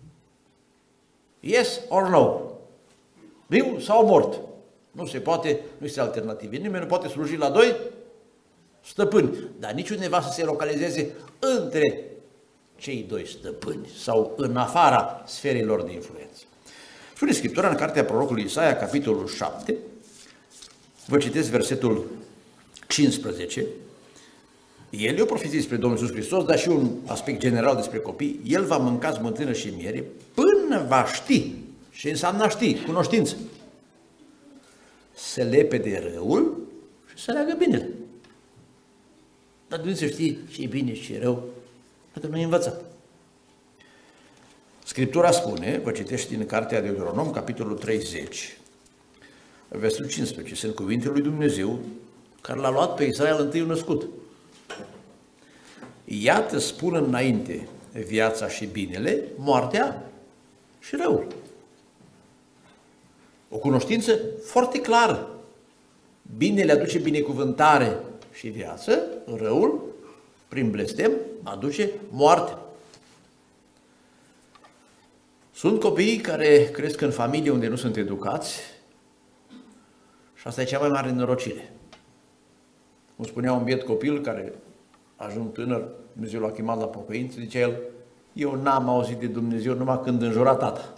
[SPEAKER 1] Yes or no. Viu sau mort. Nu se poate, nu este alternative. Nimeni nu poate sluji la doi stăpâni, dar niciuneva să se localizeze între cei doi stăpâni sau în afara sferelor de influență. Spune Scriptura în cartea prorocului Isaia, capitolul 7, vă citesc versetul 15, el e o profeție despre Domnul Iisus Hristos, dar și un aspect general despre copii, el va mânca smântână și miere până va ști, și înseamnă ști, cunoștință, să lepe de răul și să leagă binele. Dar Dumnezeu știe ce e bine și ce e rău, pentru că nu e învățat. Scriptura spune, vă citești din cartea de Deuteronom, capitolul 30, versetul 15, sunt cuvintele lui Dumnezeu care l-a luat pe Israel întâi născut. Iată spun înainte viața și binele, moartea și răul. O cunoștință foarte clară. Binele aduce binecuvântare și viață, răul, prin blestem, aduce moarte. Sunt copiii care cresc în familie unde nu sunt educați și asta e cea mai mare nenorocire. Cum spunea un biet copil care ajung tânăr, Dumnezeu l-a chemat la pocăință, zicea el, eu n-am auzit de Dumnezeu numai când înjura tata.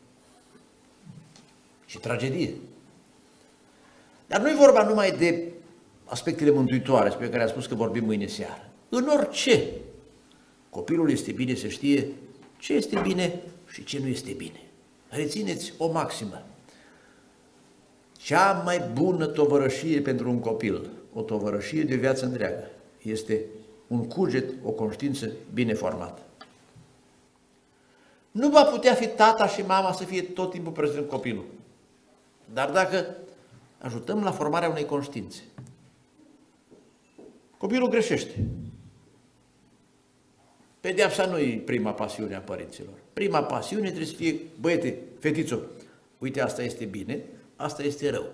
[SPEAKER 1] Și tragedie. Dar nu e vorba numai de aspectele mântuitoare, despre care am spus că vorbim mâine seară. În orice, copilul este bine să știe ce este bine și ce nu este bine. Rețineți o maximă. Cea mai bună tovărășie pentru un copil, o tovărășie de viață întreagă, este un cuget, o conștiință bine formată. Nu va putea fi tata și mama să fie tot timpul prezent copilul. Dar dacă ajutăm la formarea unei conștiințe, copilul greșește. Pedeapsa nu e prima pasiune a părinților. Prima pasiune trebuie să fie, băiete, fetițo, uite, asta este bine, asta este rău.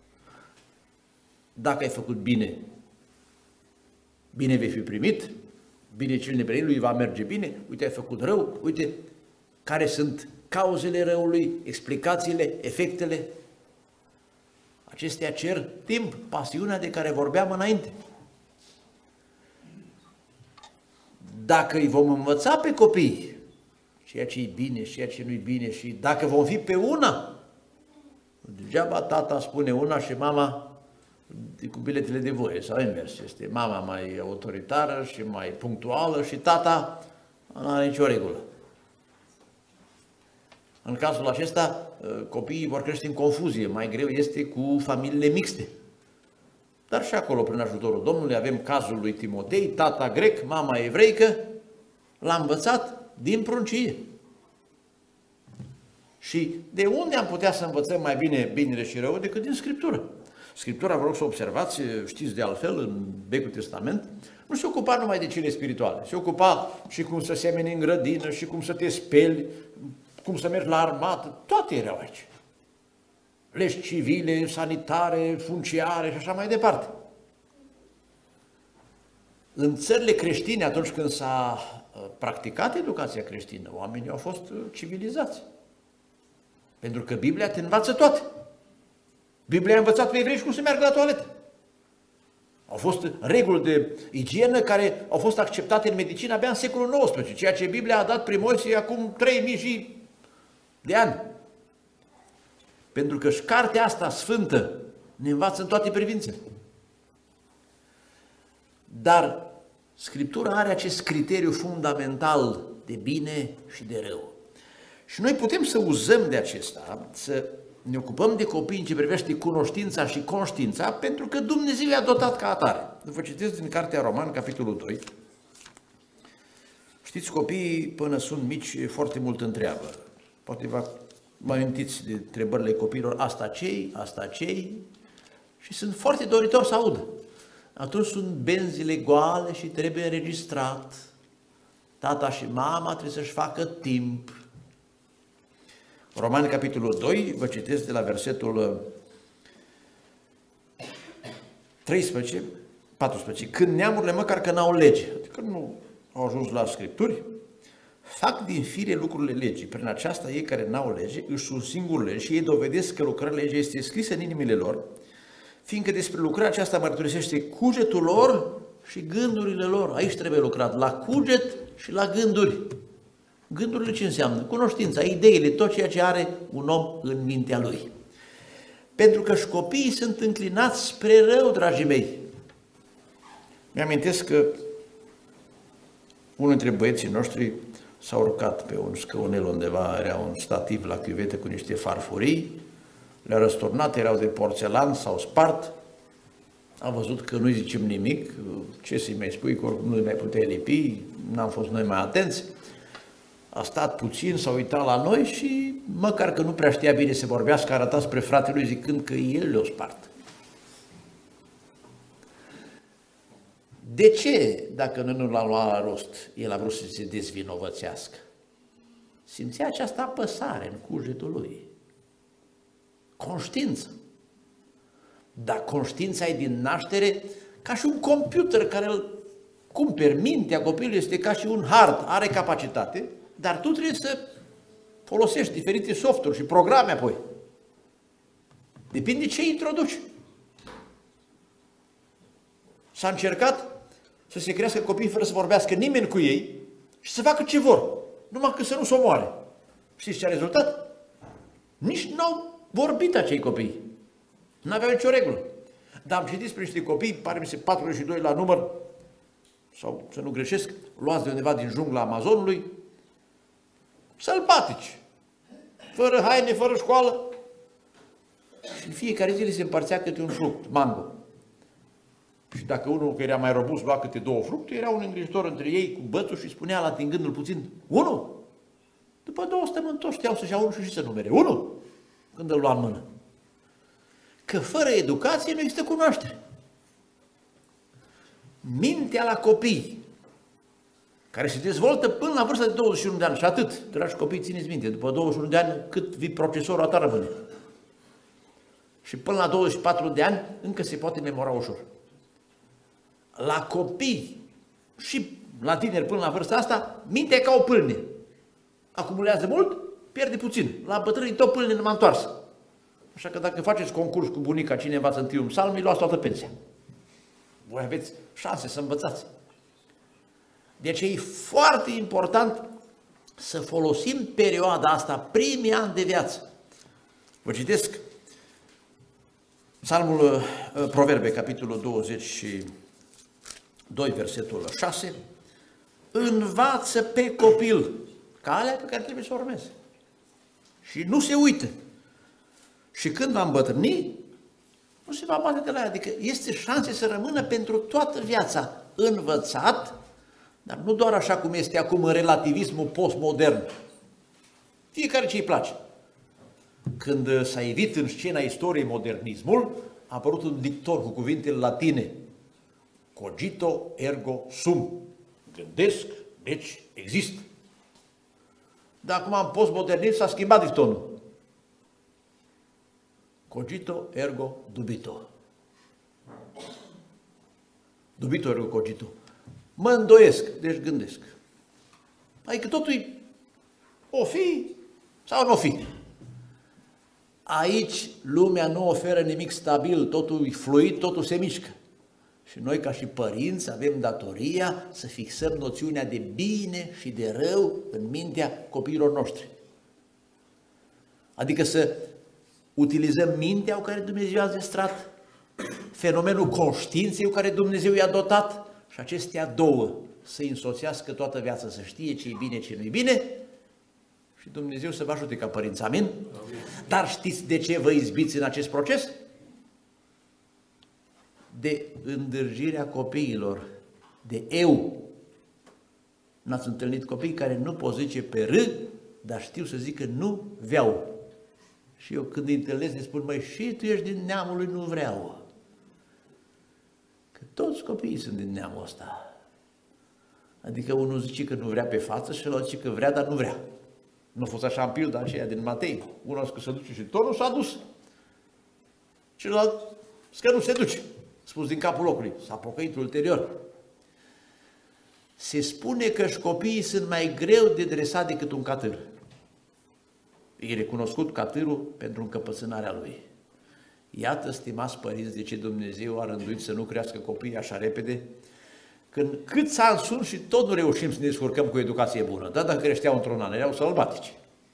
[SPEAKER 1] Dacă ai făcut bine, bine vei fi primit, bine cel neprimit lui va merge bine, uite, ai făcut rău, uite care sunt cauzele răului, explicațiile, efectele. Acestea cer timp, pasiunea de care vorbeam înainte. Dacă îi vom învăța pe copii ceea ce e bine și ceea ce nu e bine și dacă vom fi pe una, degeaba tata spune una și mama cu biletele de voie sau invers. Este mama mai autoritară și mai punctuală și tata nu are nicio regulă. În cazul acesta, copiii vor crește în confuzie. Mai greu este cu familiile mixte. Dar și acolo, prin ajutorul Domnului, avem cazul lui Timotei, tata grec, mama evreică, l-a învățat din pruncie. Și de unde am putea să învățăm mai bine binele și rău decât din Scriptură? Scriptura, vă rog să observați, știți de altfel, în Vechiul Testament, nu se ocupa numai de cele spirituale, se ocupa și cum să semeni în grădină, și cum să te speli, cum să mergi la armată, toate erau aici. Legi civile, sanitare, funciare și așa mai departe. În țările creștine, atunci când s-a practicat educația creștină, oamenii au fost civilizați. Pentru că Biblia te învață toate. Biblia a învățat pe evrei cum să meargă la toaletă. Au fost reguli de igienă care au fost acceptate în medicină abia în secolul XIX, ceea ce Biblia a dat prin Moise acum 3000 de ani. Pentru că și cartea asta sfântă ne învață în toate privințele. Dar Scriptura are acest criteriu fundamental de bine și de rău. Și noi putem să uzăm de acesta, să ne ocupăm de copii în ce privește cunoștința și conștiința, pentru că Dumnezeu i-a dotat ca atare. Vă citesc din Cartea Roman, capitolul 2. Știți, copiii, până sunt mici, foarte mult întreabă. Poate vă amintiți de întrebările copiilor, asta cei, și sunt foarte doritori să audă. Atunci sunt benzile goale și trebuie înregistrat. Tata și mama trebuie să-și facă timp. Romani, capitolul 2, vă citesc de la versetul 14, când neamurile măcar că n-au lege, adică nu au ajuns la Scripturi, fac din fire lucrurile legii. Prin aceasta ei care n-au lege își sunt singuri legi și ei dovedesc că lucrarea legii este scrisă în inimile lor, fiindcă despre lucrarea aceasta mărturisește cugetul lor și gândurile lor. Aici trebuie lucrat, la cuget și la gânduri. Gândurile ce înseamnă? Cunoștința, ideile, tot ceea ce are un om în mintea lui. Pentru că și copiii sunt înclinați spre rău, dragii mei. Mi-amintesc că unul dintre băieții noștri s-a urcat pe un scaunel undeva, era un stativ la chiuvetă cu niște farfurii, le-a răsturnat, erau de porțelan, s-au spart, a văzut că nu-i zicem nimic, ce să-i mai spui, că oricum nu-i mai puteai lipi, n-am fost noi mai atenți, a stat puțin, s-a uitat la noi și, măcar că nu prea știa bine să vorbească, a arătat spre fratele lui zicând că el le-o spart. De ce, dacă nu l-a luat la rost, el a vrut să se dezvinovățească? Simțea această apăsare în cugetul lui. Conștiință. Dar conștiința e din naștere ca și un computer care îl cumperi. Mintea copilului este ca și un hard, are capacitate, dar tu trebuie să folosești diferite softuri și programe apoi. Depinde ce introduci. S-a încercat să se crească copiii fără să vorbească nimeni cu ei și să facă ce vor, numai că să nu se omoare. Știți ce a rezultat? Nici n-au vorbit acei copii. N-aveau nicio regulă. Dar am citit despre niște copii, pare mi se 42 la număr, sau să nu greșesc, luați de undeva din jungla Amazonului, sălbatici, fără haine, fără școală. Și în fiecare zi li se împărțea câte un fruct, mango. Și dacă unul că era mai robust lua câte 2 fructe, era un îngrijitor între ei cu bățul și spunea, atingându-l puțin, 1. După 2 săptămâni toți știau să-și iau unul și să numere. 1. Când îl lua în mână. Că fără educație nu există cunoaștere. Mintea la copii, care se dezvoltă până la vârsta de 21 de ani și atât, dragi copii, țineți minte, după 21 de ani cât vii procesorul a ta rămâne. Și până la 24 de ani încă se poate memora ușor. La copii și la tineri până la vârsta asta, mintea e ca o pâlnie. Acumulează mult, pierde puțin. La bătrânii tot pâlnie numai întoarsă. Așa că dacă faceți concurs cu bunica cine învață întâiul psalm, îi luați toată pensia. Voi aveți șanse să învățați. Deci e foarte important să folosim perioada asta, primii ani de viață. Vă citesc Psalmul Proverbe, capitolul 22, versetul 6. Învață pe copil calea pe care trebuie să o urmeze. Și nu se uită. Și când va îmbătrâni, nu se va bate de la ea, adică este șanse să rămână pentru toată viața învățat, dar nu doar așa cum este acum în relativismul postmodern. Fiecare ce îi place. Când s-a ivit în scena istoriei modernismul, a apărut un dictor cu cuvintele latine. Cogito ergo sum. Gândesc, deci există. Dar acum în postmodernism s-a schimbat dictonul. Cogito ergo dubito. Dubito ergo cogito. Mă îndoiesc, deci gândesc. Adică totul o fi sau nu o fi. Aici lumea nu oferă nimic stabil, totul e fluid, totul se mișcă. Și noi ca și părinți avem datoria să fixăm noțiunea de bine și de rău în mintea copiilor noștri. Adică să utilizăm mintea cu care Dumnezeu a zestrat, fenomenul conștiinței cu care Dumnezeu i-a dotat și acestea două să îi însoțească toată viața, să știe ce e bine, ce nu e bine și Dumnezeu să vă ajute ca părinți. Amin? Amin. Dar știți de ce vă izbiți în acest proces? De îndârjirea copiilor, de eu. N-ați întâlnit copii care nu pot zice pe r, dar știu să zică nu vreau. Și eu când îi întâlnesc îi spun, măi, și tu ești din neamul lui nu vreau. Că toți copiii sunt din neamul ăsta. Adică unul zice că nu vrea pe față și ăla zice că vrea, dar nu vrea. Nu a fost așa în pilda aceea din Matei. Unul a zis că se duce și tot nu s-a dus. Celălalt zice că nu se duce. Spus din capul locului. S-a pocăit ulterior. Se spune că și copiii sunt mai greu de dresat decât un catâr. E recunoscut catârul pentru încăpățânarea lui. Iată, stimați părinți, de ce Dumnezeu a rânduit să nu crească copiii așa repede, când câți ani sunt și tot nu reușim să ne descurcăm cu educație bună. Da, dacă creșteau într-un an, erau sălbatici.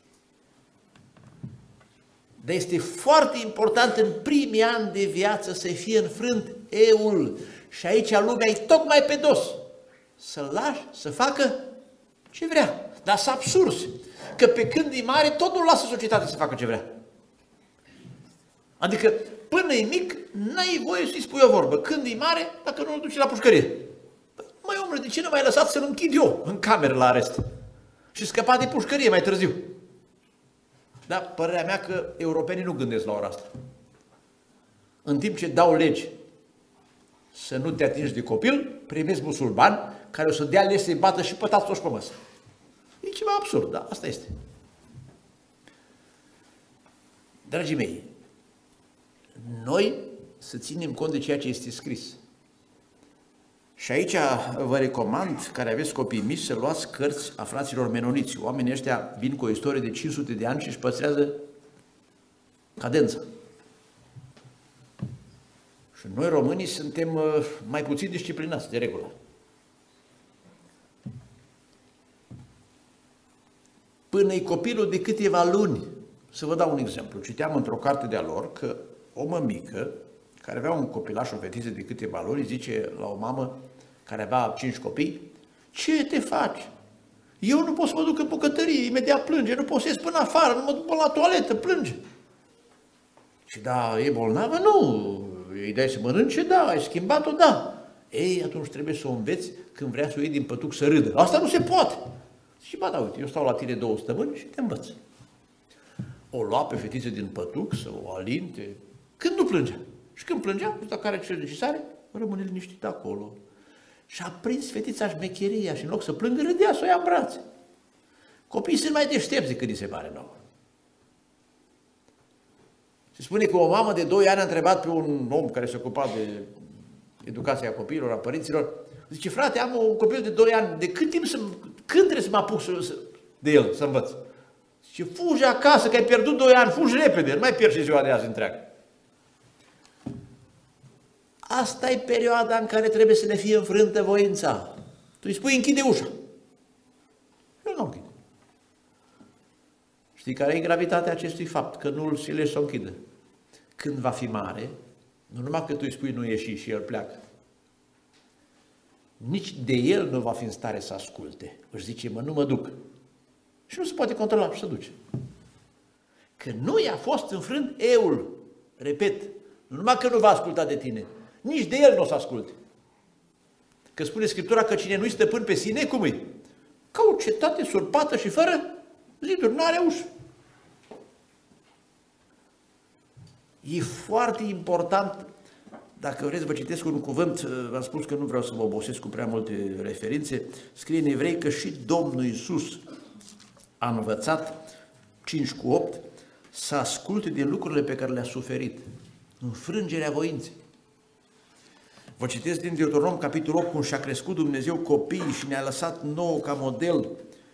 [SPEAKER 1] Dar este foarte important în primii ani de viață să fie înfrânt eul. Și aici lumea e tocmai pe dos. Să-l lași să facă ce vrea. Dar să absurzi. Că pe când e mare, tot nu lasă societatea să facă ce vrea. Adică, până e mic, n-ai voie să-i spui o vorbă. Când e mare, dacă nu-l duci la pușcărie. Păi, măi, omule, de ce nu m-ai lăsat să-l închid eu în cameră la arest? Și scăpa de pușcărie mai târziu. Dar părerea mea că europenii nu gândesc la ora asta. În timp ce dau legi să nu te atingi de copil, primesc musulmani care o să dea legi să-i bată și pe tatăl și pe măsă. E ceva absurd, dar asta este. Dragii mei, noi să ținem cont de ceea ce este scris. Și aici vă recomand, care aveți copii mici, să luați cărți a fraților menoniți. Oamenii ăștia vin cu o istorie de 500 de ani și își păstrează cadența. Și noi românii suntem mai puțin disciplinați, de regulă. Până-i copilul de câteva luni. Să vă dau un exemplu. Citeam într-o carte de-a lor că o mămică care avea un copilaș, o fetiță de câteva luni, zice la o mamă care avea 5 copii, ce te faci? Eu nu pot să mă duc în bucătărie, imediat plânge, nu pot să ies până afară, nu mă duc până la toaletă, plânge. Și da, e bolnavă? Nu. Îi dai să mănânce? Da. Ai schimbat-o? Da. Ei, atunci trebuie să o înveți când vrea să o iei din pătuc să râdă. Asta nu se poate. Și ba da, uite, eu stau la tine 2 săptămâni și te învăț. O lua pe fetiță din pătuc, să o alinte, când nu plângea. Și când plângea, ăsta care ce necesare, rămâne liniștit acolo. Și a prins fetița șmecheria și în loc să plângă, râdea să o ia în brațe. Copiii sunt mai deștepți decât îi se pare nouă. Se spune că o mamă de 2 ani a întrebat pe un om care se ocupa de educația copiilor, a părinților, zice, frate, am un copil de 2 ani, de cât timp când trebuie să mă apuc de el, să învăț? Zice, fugi acasă, că ai pierdut 2 ani, fugi repede, nu mai pierzi ziua de azi întreagă. Asta e perioada în care trebuie să ne fie înfrântă voința. Tu îi spui, închide ușa. Eu nu închid. Știi care e gravitatea acestui fapt? Că nu îl silești să o închidă. Când va fi mare, nu numai că tu îi spui nu ieși și el pleacă, nici de el nu va fi în stare să asculte. Își zice, mă, nu mă duc. Și nu se poate controla și se duce. Că nu i-a fost înfrânt eul. Repet, Nu numai că nu va asculta de tine, nici de el nu o să asculte. Că spune Scriptura că cine nu-i stăpân pe sine, cum e? Ca o cetate surpată și fără ziduri, nu are ușă. E foarte important, dacă vreți vă citesc un cuvânt, v-am spus că nu vreau să vă obosesc cu prea multe referințe, scrie în Evrei că și Domnul Iisus a învățat, 5:8, să asculte din lucrurile pe care le-a suferit, înfrângerea voinței. Vă citesc din Deuteronom, capitolul 8, cum și-a crescut Dumnezeu copiii și ne-a lăsat nouă ca model.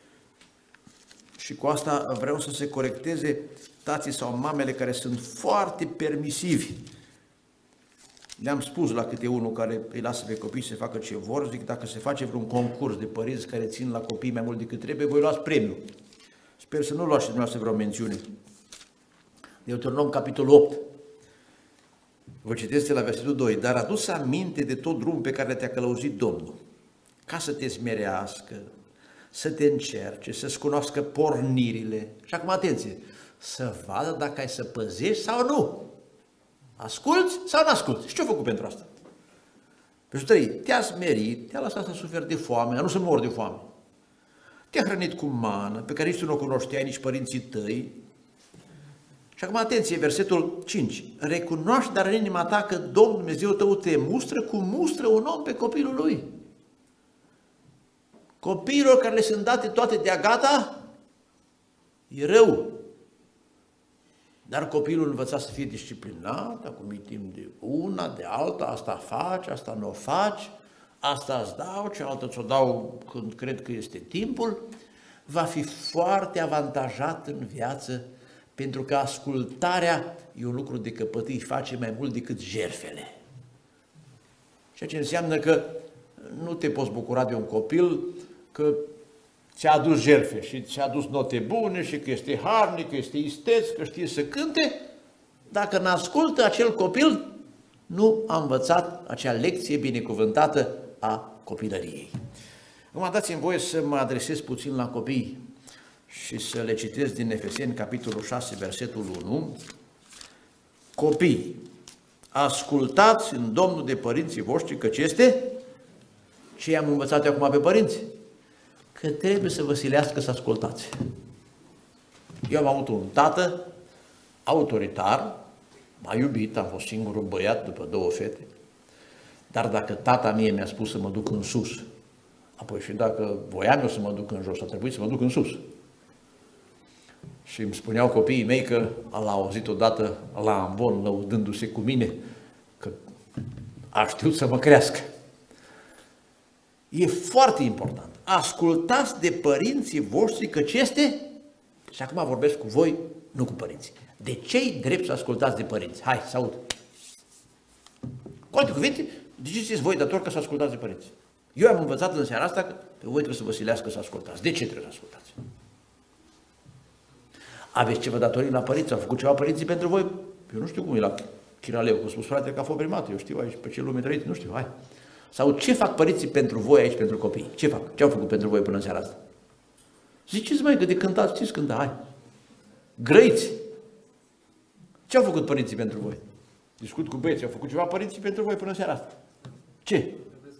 [SPEAKER 1] Și cu asta vreau să se corecteze tații sau mamele care sunt foarte permisivi. Le-am spus la câte unul care îi lasă pe copii să facă ce vor, zic, dacă se face vreun concurs de părinți care țin la copii mai mult decât trebuie, voi luați premiu. Sper să nu luați și dumneavoastră vreo mențiune. Deuteronom, capitolul 8. Vă citesc la versetul 2. Dar adu-ți aminte de tot drumul pe care te-a călăuzit Domnul, ca să te smerească, să te încerce, să-ți cunoască pornirile. Și acum, atenție, să vadă dacă ai să păzești sau nu. Asculți sau nu asculți? Și ce-a făcut pentru asta? Versetul 3. Te-a smerit, te-a lăsat să suferi de foame, dar nu să mori de foame. Te-a hrănit cu mană, pe care nici tu nu o cunoșteai, nici părinții tăi. Și acum, atenție, versetul 5. Recunoaște dar în inima ta că Domnul Dumnezeu tău te mustră cum mustră un om pe copilul lui. Copiilor care le sunt date toate de-a gata, e rău. Dar copilul învăța să fie disciplinat, acum e timp de una, de alta, asta faci, asta nu o faci, asta îți dau, cealaltă ți-o dau când cred că este timpul, va fi foarte avantajat în viață, pentru că ascultarea e un lucru de căpătâi, face mai mult decât jertfele. Ceea ce înseamnă că nu te poți bucura de un copil că ți-a adus jertfe și ți-a adus note bune și că este harnic, că este isteț, că știe să cânte. Dacă n-ascultă, acel copil nu a învățat acea lecție binecuvântată a copilăriei. Acum dați-mi voie să mă adresez puțin la copii și să le citesc din Efeseni, capitolul 6, versetul 1. Copii, ascultați în Domnul de părinții voștri, căci este ce i-am învățat acum pe părinți, că trebuie să vă silească să ascultați. Eu am avut un tată autoritar, m-a iubit, am fost singurul băiat după 2 fete, dar dacă tata mie mi-a spus să mă duc în sus, apoi și dacă voiam eu să mă duc în jos, a trebuit să mă duc în sus. Și îmi spuneau copiii mei că l-a auzit odată la ambon, lăudându-se cu mine, că a știut să mă crească. E foarte important. Ascultați de părinții voștri, căci este, și acum vorbesc cu voi, nu cu părinții. De ce-i drept să ascultați de părinți? Hai, să aud. Cu alte cuvinte, de ce sunteți voi datori ca să ascultați de părinți? Eu am învățat în seara asta că pe voi trebuie să vă silească să ascultați. De ce trebuie să ascultați? Aveți ceva datorii la părinți? Au făcut ceva părinții pentru voi? Eu nu știu cum e la Chiraleu, că a spus fratele că a fost primat, eu știu aici pe ce lume trăiți, nu știu, hai. Sau ce fac părinții pentru voi aici, pentru copii? Ce fac? Ce au făcut pentru voi până în seara asta? Ziceți, mai că de cântați, știți cânta, hai. Grăiți. Ce au făcut părinții pentru voi? Discut cu băieții, au făcut ceva părinții pentru voi până în seara asta? Ce?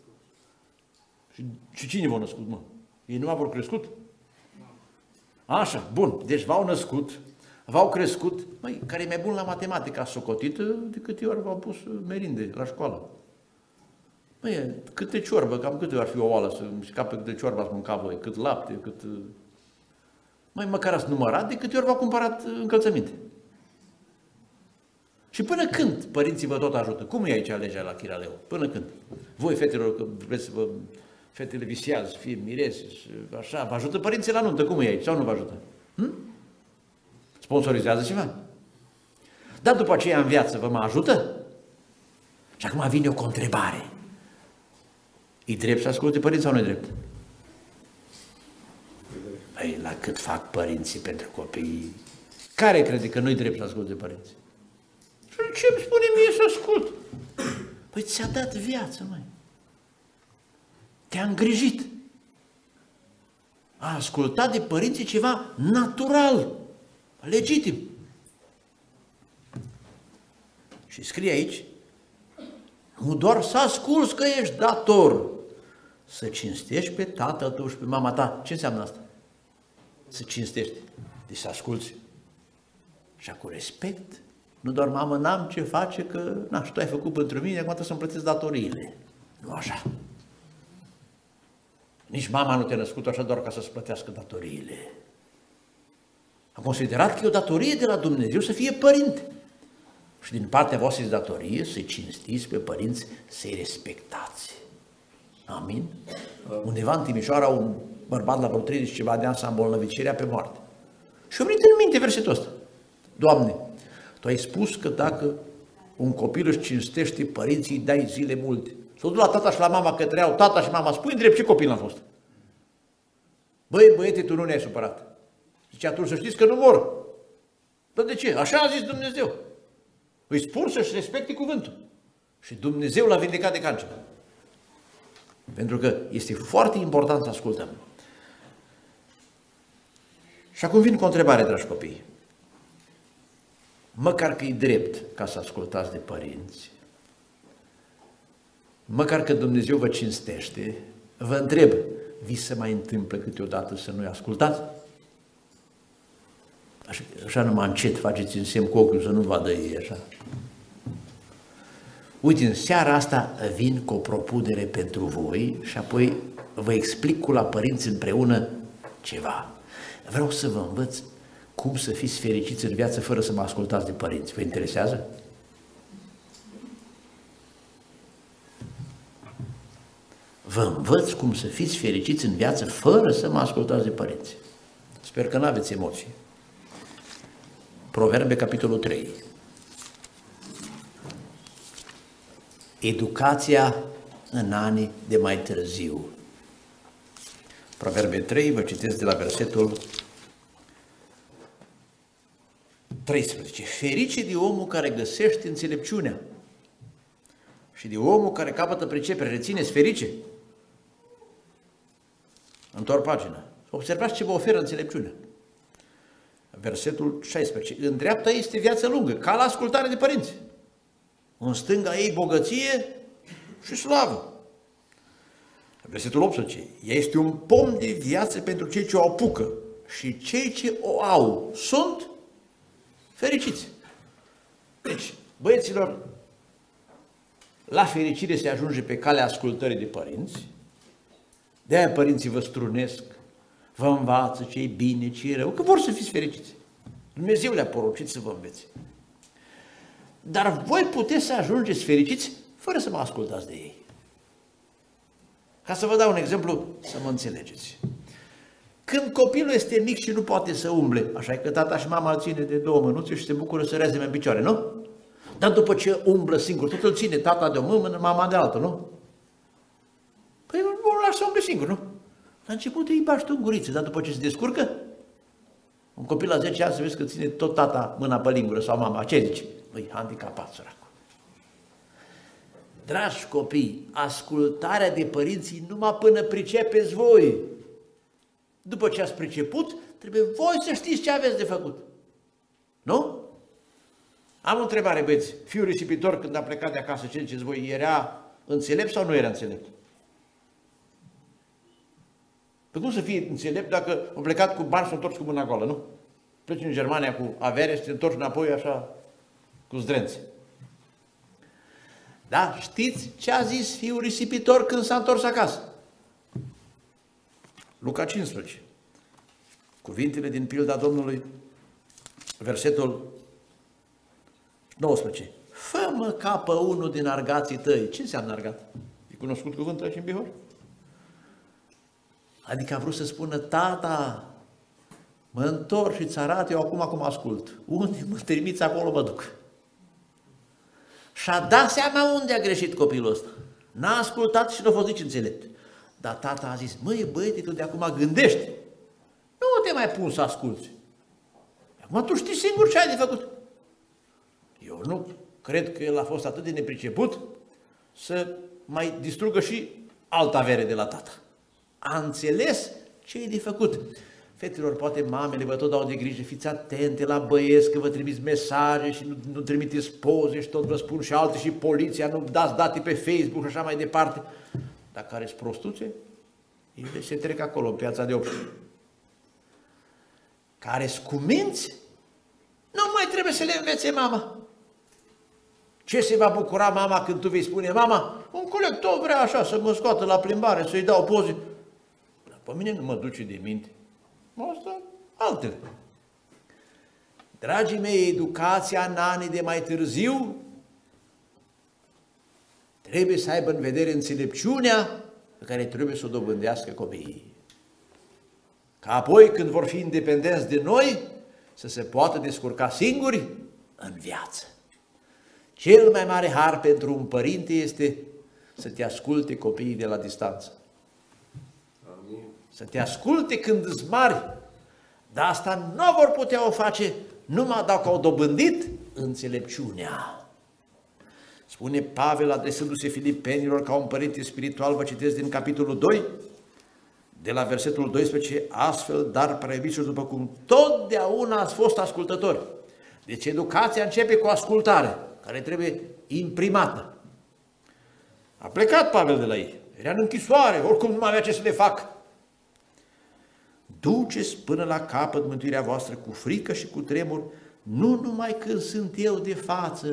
[SPEAKER 1] Și cine v-au născut, mă? Ei nu v-au crescut? Așa, bun, deci v-au născut, v-au crescut, măi, care e mai bun la matematică, a socotită, de câte ori v-au pus merinde la școală. Măi, câte ciorbă, cam câte ori ar fi o oală să scape câte ciorbă ați mâncat voi, cât lapte, cât... Măi, măcar ați numărat de câte ori v-au cumpărat încălțăminte. Și până când părinții vă tot ajută? Cum e aici legea la Chiraleu? Până când? Voi, fetelor, că vreți să vă... Fetele visează, să fie mirese, așa, vă ajută părinții la nuntă, cum e aici? Sau nu vă ajută? Sponsorizează ceva? Dar după aceea în viață vă mai ajută? Și acum vine o întrebare. E drept să asculte părinți sau nu e drept? Păi, la cât fac părinții pentru copii, care crede că nu-i drept să asculte părinții? Și ce îmi spune mie să ascult? Păi ți-a dat viață, măi. Te-a îngrijit. A ascultat de părinții ceva natural, legitim. Și scrie aici, nu doar să asculți că ești dator, să cinstești pe tatăl tău și pe mama ta. Ce înseamnă asta? Să cinstești. Deci să asculți. Și cu respect. Nu doar, mamă, n-am ce face, că na, și tu ai făcut pentru mine, acum trebuie să-mi plătesc datoriile. Nu așa. Nici mama nu te-a născut așa doar ca să-ți plătească datoriile. A considerat că e o datorie de la Dumnezeu să fie părinte. Și din partea voastră este datorie să-i cinstiți pe părinți, să-i respectați. Amin? Undeva în Timișoara, un bărbat la vreo 30 ceva de ani s-a îmbolnăvit și era pe moarte. Și a venit în minte versetul ăsta. Doamne, Tu ai spus că dacă un copil își cinstește părinții, îi dai zile multe. S-o duc la tata și la mama că treau, tata și mama, spui drept ce copil am fost. Băi, băiete, tu nu ne-ai supărat. Zice, atunci să știți că nu mor. Dar de ce? Așa a zis Dumnezeu. Îi spun să-și respecte cuvântul. Și Dumnezeu l-a vindecat de cancer. Pentru că este foarte important să ascultăm. Și acum vin cu o întrebare, dragi copii. Măcar că e drept ca să ascultați de părinți, măcar că Dumnezeu vă cinstește, vă întreb, vi se mai întâmplă câteodată să nu-i ascultați? Așa numai încet faceți în semn cu ochiul să nu vadă ei așa. Uite, în seara asta vin cu o propunere pentru voi și apoi vă explic cu la părinți împreună ceva. Vreau să vă învăț cum să fiți fericiți în viață fără să mă ascultați de părinți. Vă interesează? Vă învăț cum să fiți fericiți în viață fără să mă ascultați de părinți. Sper că nu aveți emoții. Proverbe, capitolul 3. Educația în anii de mai târziu. Proverbe 3, vă citesc de la versetul 13. Ferice de omul care găsește înțelepciunea și de omul care capătă pricepere. Rețineți, ferice. Întorc pagina. Observați ce vă oferă înțelepciunea. Versetul 16. În dreapta ei este viață lungă, ca la ascultare de părinți. În stânga ei bogăție și slavă. Versetul 18. Ea este un pom de viață pentru cei ce o apucă și cei ce o au sunt fericiți. Deci, băieților, la fericire se ajunge pe calea ascultării de părinți. De-aia părinții vă strunesc, vă învață ce e bine, ce e rău, că vor să fiți fericiți. Dumnezeu le-a poruncit să vă învețe. Dar voi puteți să ajungeți fericiți fără să mă ascultați de ei. Ca să vă dau un exemplu, să mă înțelegeți. Când copilul este mic și nu poate să umble, așa că tata și mama îl ține de două mânuțe și se bucură să reazime în picioare, nu? Dar după ce umblă singur, tot îl ține tata de o mână, mama de altă, nu? Păi nu îl lasă să umble singur, nu? La început îi bași tu în guriță, dar după ce se descurcă, un copil la 10 ani să vezi că ține tot tata mâna pe lingură sau mama, ce zici? Păi, handicapat, săracul. Dragi copii, ascultarea de părinții numai până pricepeți voi. După ce ați priceput, trebuie voi să știți ce aveți de făcut. Nu? Am o întrebare, băieți. Fiul risipitor, când a plecat de acasă, ce ziceți voi, era înțelept sau nu era înțelept? Păi cum să fie înțelept dacă a plecat cu bani și s-a întors cu mâna goală, nu? Pleci în Germania cu avere și te întorci înapoi așa, cu zdrențe. Da? Știți ce a zis fiul risipitor când s-a întors acasă? Luca 15. Cuvintele din pilda Domnului, versetul 19. Fă-mă ca pe unul din argații tăi. Ce înseamnă argat? E cunoscut cuvântul aici în Bihor? Adică a vrut să spună, tata, mă întorc și îți arăt, eu acum ascult. Unde mă trimiți, acolo mă duc. Și-a dat seama unde a greșit copilul ăsta. N-a ascultat și nu a fost nici înțelept. Dar tata a zis, măi, băiete, tu de acum gândești. Nu te mai pun să asculți. Acum tu știi singur ce ai de făcut. Eu nu cred că el a fost atât de nepriceput să mai distrugă și alta avere de la tata. A înțeles ce e de făcut. Fetelor, poate mamele vă tot dau de grijă, fiți atente la băieți că vă trimiți mesaje și nu trimiteți poze și tot vă spun și alte și poliția, nu dați date pe Facebook și așa mai departe. Dar care sunt prostuțe? Ele se trec acolo, în piața de obște. Care scuminți? Nu mai trebuie să le învețe mama. Ce se va bucura mama când tu vei spune, mama, un coleg tot vrea așa să mă scoată la plimbare, să-i dau poze. Dar pe mine nu mă duce de minte. Asta altele. Dragii mei, educația în anii de mai târziu trebuie să aibă în vedere înțelepciunea pe care trebuie să o dobândească copiii. Ca apoi, când vor fi independenți de noi, să se poată descurca singuri în viață. Cel mai mare har pentru un părinte este să te asculte copiii de la distanță. Amin. Să te asculte când îți mari, dar asta nu vor putea o face numai dacă au dobândit înțelepciunea. Spune Pavel, adresându-se filipenilor ca un părinte spiritual, vă citesc din capitolul 2, de la versetul 12, astfel, dar preiubiților, după cum totdeauna ați fost ascultători. Deci educația începe cu ascultare, care trebuie imprimată. A plecat Pavel de la ei, era în închisoare, oricum nu mai avea ce să le fac. Duceți până la capăt mântuirea voastră cu frică și cu tremur, nu numai când sunt eu de față.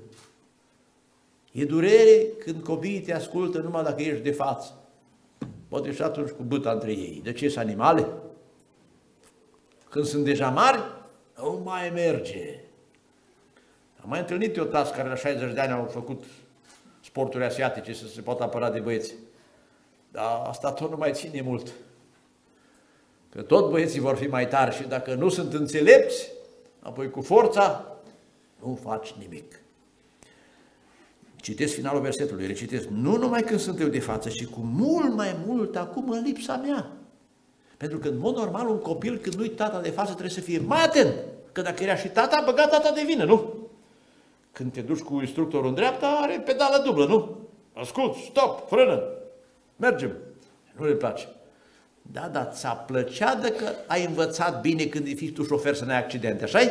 [SPEAKER 1] E durere când copiii te ascultă numai dacă ești de față. Poate și atunci cu bâta între ei. De ce sunt animale? Când sunt deja mari, nu mai merge. Am mai întâlnit eu tați care la 60 de ani au făcut sporturi asiatice să se poată apăra de băieți. Dar asta tot nu mai ține mult. Că tot băieții vor fi mai tari și dacă nu sunt înțelepți, apoi cu forța, nu faci nimic. Citesc finalul versetului, recitesc, nu numai când sunt eu de față, ci cu mult mai mult acum în lipsa mea. Pentru că în mod normal un copil când nu-i tata de față trebuie să fie mai atent, că dacă era și tata, băga tata de vină, nu? Când te duci cu instructorul în dreapta, are pedală dublă, nu? Ascult, stop, frână, mergem. Nu le place. Da, dar ți-a plăcea că ai învățat bine când ești tu șofer să n-ai accidente, așa-i?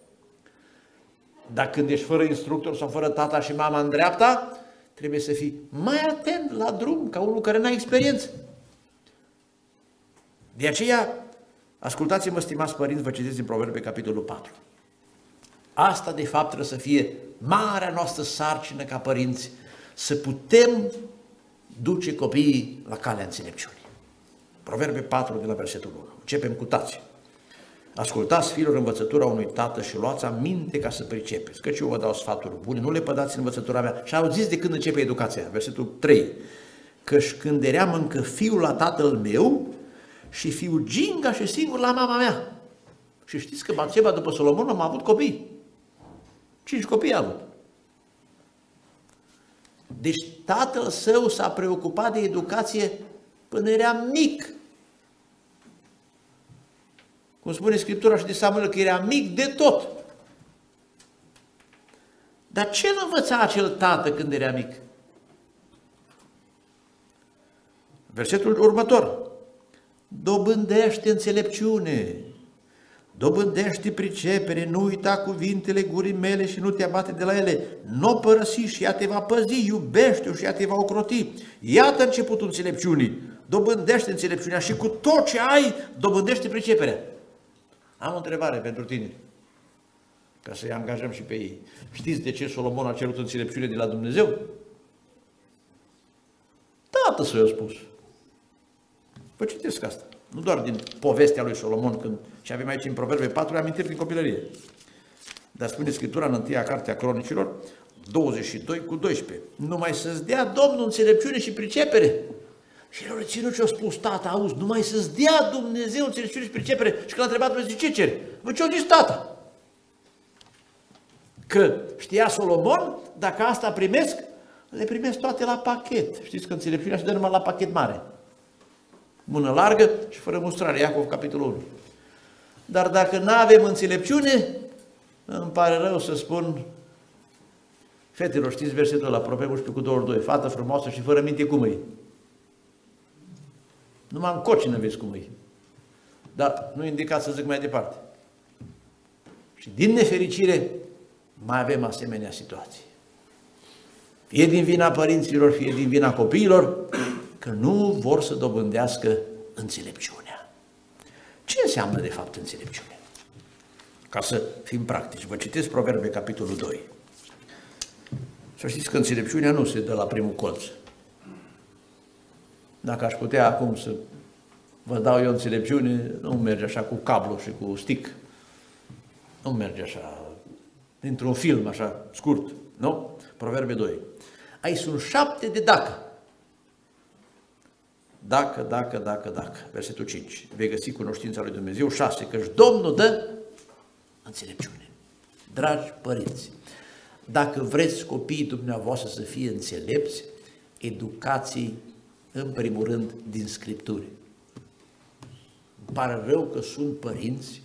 [SPEAKER 1] Dar când ești fără instructor sau fără tata și mama în dreapta, trebuie să fii mai atent la drum ca unul care n-a experiență. De aceea, ascultați-mă, stimați părinți, vă citesc din Proverbe, capitolul 4. Asta, de fapt, trebuie să fie marea noastră sarcină ca părinți, să putem duce copiii la calea înțelepciunii. Proverbe 4, de la versetul 1. Începem cu tații. Ascultați, fiilor, învățătura unui tată și luați aminte ca să pricepeți, căci eu vă dau sfaturi bune, nu le pădați în învățătura mea. Și auziți de când începe educația, versetul 3. Căci când eram încă fiul la tatăl meu și fiul ginga și singur la mama mea. Și știți că Batseba după Solomon am avut copii. 5 copii a avut. Deci tatăl său s-a preocupat de educație până era mic. Cum spune Scriptura și de Samuel, că era mic de tot. Dar ce îl învăța acel tată când era mic? Versetul următor. Dobândește înțelepciune, dobândește pricepere, nu uita cuvintele gurii mele și nu te abate de la ele. Nu o părăsi și ea te va păzi, iubește-o și ea te va ocroti. Iată începutul înțelepciunii. Dobândește înțelepciunea și cu tot ce ai, dobândește priceperea. Am o întrebare pentru tine, ca să-i angajăm și pe ei. Știți de ce Solomon a cerut înțelepciune de la Dumnezeu? Tată să i-a spus. Vă citesc asta. Nu doar din povestea lui Solomon, când și avem aici în Proverbe 4, amintiri din copilărie. Dar spune Scriptura în 1-a carte a Cronicilor, 22:12. Numai să-ți dea Domnul înțelepciune și pricepere. Și el a reținut ce a spus tata, auzi, numai să-ți dea Dumnezeu înțelepciune și pricepere. Și când a întrebat, Dumnezeu, ce ceri? Bă, ce-o zis tata? Că știa Solomon, dacă asta primesc, le primesc toate la pachet. Știți că înțelepciunea se dă numai la pachet mare. Mână largă și fără mustrare, Iacov, capitolul 1. Dar dacă nu avem înțelepciune, îmi pare rău să spun, fetelor, știți versetul ăla, Proverbe 11:22, fată frumoasă și fără minte cum e? Numai în cocină vezi cum e. dar nu indicat să zic mai departe. Și din nefericire mai avem asemenea situații. Fie din vina părinților, fie din vina copiilor, că nu vor să dobândească înțelepciunea. Ce înseamnă de fapt înțelepciune? Ca să fim practici, vă citesc Proverbe, capitolul 2. Să știți că înțelepciunea nu se dă la primul colț. Dacă aș putea acum să vă dau eu înțelepciune, nu merge așa cu cablu și cu stick. Nu merge așa, dintr-un film așa scurt, nu? Proverbe 2. Aici sunt 7 de dacă. Dacă. Versetul 5. Vei găsi cunoștința lui Dumnezeu. 6. Căci Domnul dă înțelepciune. Dragi părinți, dacă vreți copiii dumneavoastră să fie înțelepți, educați-i în primul rând din Scripturi. Îmi pare rău că sunt părinți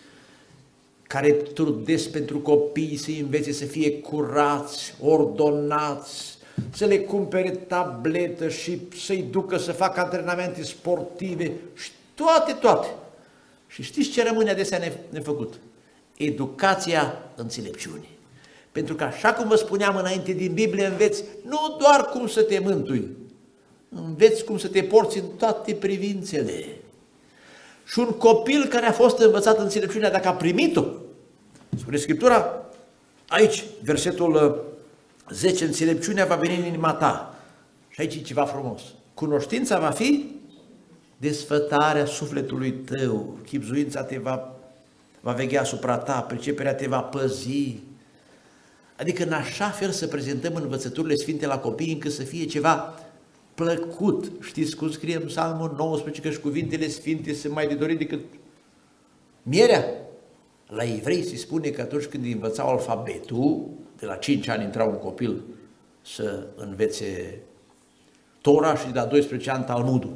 [SPEAKER 1] care trudesc pentru copii să-i învețe să fie curați, ordonați, să le cumpere tabletă și să-i ducă să facă antrenamente sportive și toate. Și știți ce rămâne adesea nefăcut? Educația înțelepciunii. Pentru că, așa cum vă spuneam înainte, din Biblie înveți nu doar cum să te mântui, înveți cum să te porți în toate privințele. Și un copil care a fost învățat înțelepciunea, dacă a primit-o, spune Scriptura, aici, versetul 10, înțelepciunea va veni în inima ta. Și aici e ceva frumos. Cunoștința va fi desfătarea sufletului tău, chibzuința te va veghea asupra ta, priceperea te va păzi. Adică în așa fel să prezentăm învățăturile sfinte la copii încât să fie ceva plăcut. Știți cum scrie în Psalmul 19 că și cuvintele sfinte sunt mai de dorit decât mierea? La evrei se spune că atunci când îi învățau alfabetul, de la 5 ani intra un copil să învețe Tora și de la 12 ani Talmudul.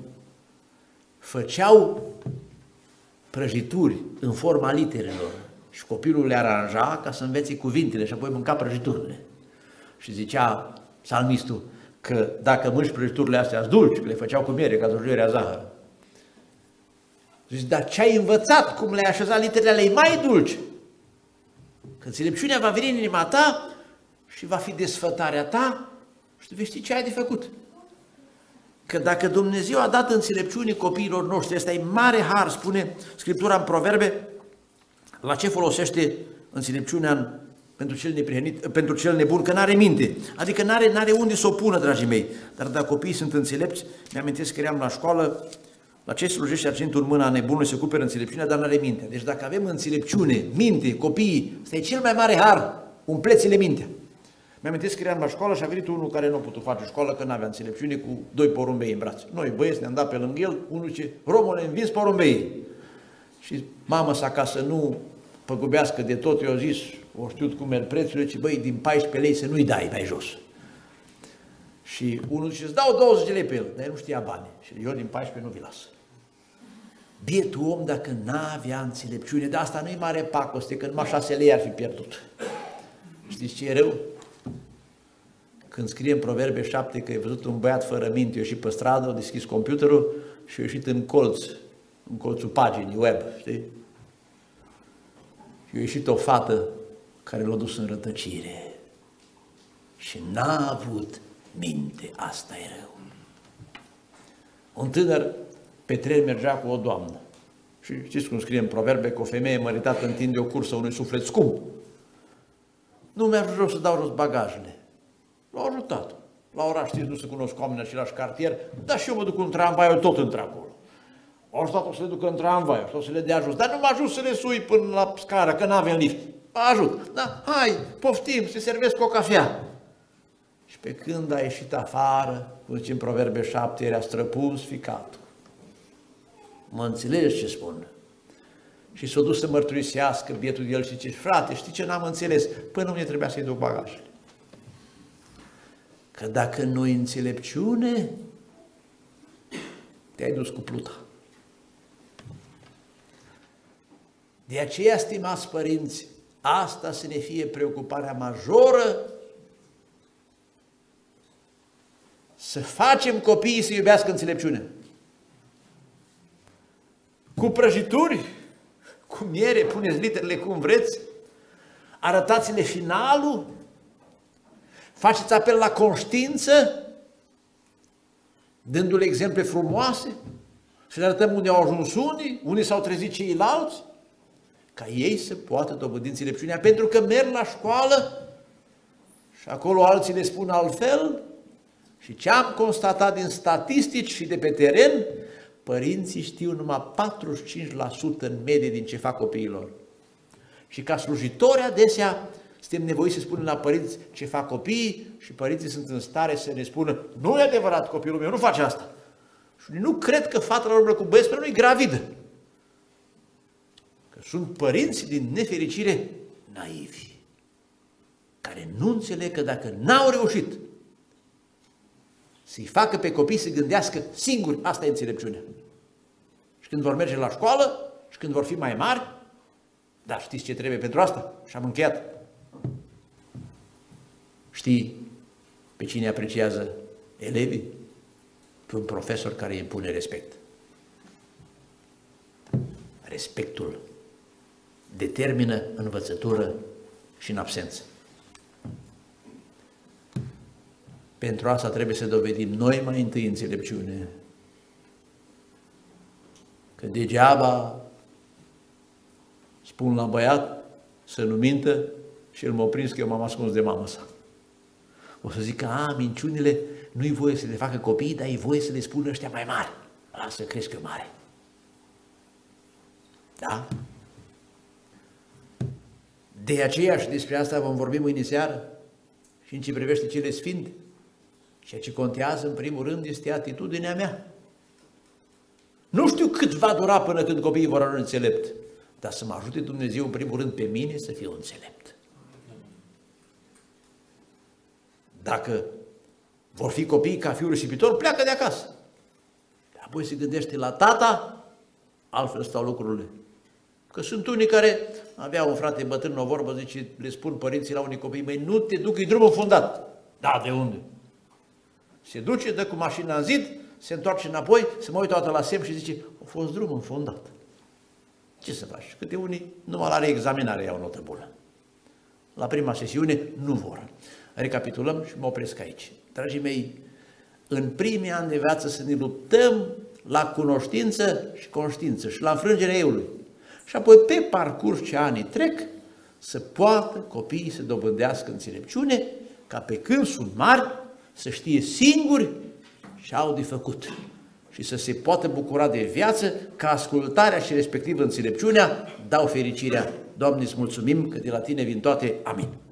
[SPEAKER 1] Făceau prăjituri în forma literelor și copilul le aranja ca să învețe cuvintele și apoi mânca prăjiturile. Și zicea psalmistul că dacă mânci prăjiturile astea dulci, le făceau cu miere ca să era zahăr. Zice, dar ce ai învățat, cum le-ai așezat literele alei mai dulci? Că înțelepciunea va veni în inima ta și va fi desfătarea ta și tu vei ști ce ai de făcut. Că dacă Dumnezeu a dat înțelepciune copiilor noștri, ăsta e mare har, spune Scriptura în Proverbe, la ce folosește înțelepciunea pentru cel nebun, că n-are minte, adică n-are unde să o pună, dragii mei. Dar dacă copiii sunt înțelepți, mi-amintesc că eram la școală, la ce slujește argintul în mâna nebunului se cuperă înțelepciunea, dar n-are minte. Deci dacă avem înțelepciune, minte, copiii, ăsta e cel mai mare har, umpleți-le mintea. Mi-amintesc că eram la școală și a venit unul care nu a putut face școală, că n-avea înțelepciune, cu 2 porumbei în brațe. Noi băieți ne-am dat pe lângă el, unul ce Romule, învins porumbeii. Și mama sa, ca să nu păgubească de tot, eu zis, o știut cum merg prețurile, ci băi, din 14 lei să nu-i dai mai jos. Și unul zice, îți dau 20 de lei pe el, dar el nu știa bani. Și eu din 14 nu vi las. Bietul om, dacă n-avea înțelepciune, de asta nu-i mare pacoste, că numai 6 lei ar fi pierdut. Știți ce e rău? Când scrie în Proverbe 7 că ai văzut un băiat fără minte, a ieșit pe stradă, a deschis computerul și a ieșit în colțul paginii web, știi? Și a ieșit o fată care l-a dus în rătăcire și n-a avut minte, asta e rău. Un tânăr pe tren mergea cu o doamnă și știți cum scrie în Proverbe că o femeie măritată întinde o cursă unui suflet scump. Nu mi-a vrut să dau jos bagajele. L-au ajutat. La oraș, știți, nu se cunosc oamenii în același cartier, dar și eu mă duc în tramvai, eu tot într-acolo. Au ajutat-o să le ducă în tramvai, sau să le dea jos, dar nu m-a ajuns să le sui până la scară, că n-avem lift. Mă ajut. Da, hai, poftim, se servesc cu o cafea. Și pe când a ieșit afară, cum zice în Proverbe 7, era străpuns ficatul. Mă înțelegi ce spun? Și s-a dus să mărturisească bietul de el și zice, frate, știi ce n-am înțeles? Până nu ne trebuia să-i duc bagajele. Că dacă nu-i înțelepciune, te-ai dus cu pluta. De aceea, stimați părinți, asta să ne fie preocuparea majoră, să facem copiii să iubească înțelepciunea. cu prăjituri, cu miere, puneți literele cum vreți, arătați-le finalul, faceți apel la conștiință, dându-le exemple frumoase, să le arătăm unde au ajuns unii s-au trezit ceilalți, ca ei să poată dobândi înțelepciunea, pentru că merg la școală și acolo alții le spun altfel. Și ce am constatat din statistici și de pe teren, părinții știu numai 45% în medie din ce fac copiilor. Și ca slujitori adesea suntem nevoiți să spunem la părinți ce fac copiii și părinții sunt în stare să ne spună: nu e adevărat, copilul meu nu face asta. Și nu cred că fata la urmă cu băieți până nu e gravidă. Că sunt părinți din nefericire naivi, care nu înțeleg că dacă n-au reușit să-i facă pe copii să gândească singuri, asta e înțelepciunea. Și când vor merge la școală și când vor fi mai mari, dar știți ce trebuie pentru asta? Și am încheiat. Știi pe cine apreciază elevii? Pe un profesor care îi impune respect. Respectul determină învățătură și în absență. Pentru asta trebuie să dovedim noi mai întâi înțelepciune. Că degeaba spun la băiat să nu mintă și el m-a prins că eu m-am ascuns de mama sa. O să zic că minciunile nu-i voie să le facă copiii, dar e voie să le spună ăștia mai mari. Lasă crește mare. Da? De aceea și despre asta vom vorbi mâine seară și în ce privește cele sfinte. Ceea ce contează în primul rând este atitudinea mea. Nu știu cât va dura până când copiii vor ajunge înțelepți, dar să mă ajute Dumnezeu în primul rând pe mine să fiu înțelept. Dacă vor fi copiii ca fiul risipitor, pleacă de acasă. Apoi se gândește la tata, altfel stau lucrurile. Că sunt unii care aveau un frate bătrân, o vorbă, zice, le spun părinții la unii copii: măi, nu te duc, e drumul înfundat. Da, de unde? Se duce, dă cu mașina în zid, se întoarce înapoi, se mai uită toată la semn și zice: a fost drum înfundat. Ce să faci? Câte unii numai la reexaminare iau notă bună. La prima sesiune nu vor. Recapitulăm și mă opresc aici. Dragii mei, în primii ani de viață să ne luptăm la cunoștință și conștiință și la înfrângerea eului. Și apoi pe parcurs ce anii trec, să poată copiii să dobândească înțelepciune, ca pe când sunt mari să știe singuri ce au de făcut și să se poată bucura de viață, că ascultarea și respectiv înțelepciunea dau fericirea. Doamne, îți mulțumim că de la Tine vin toate. Amin.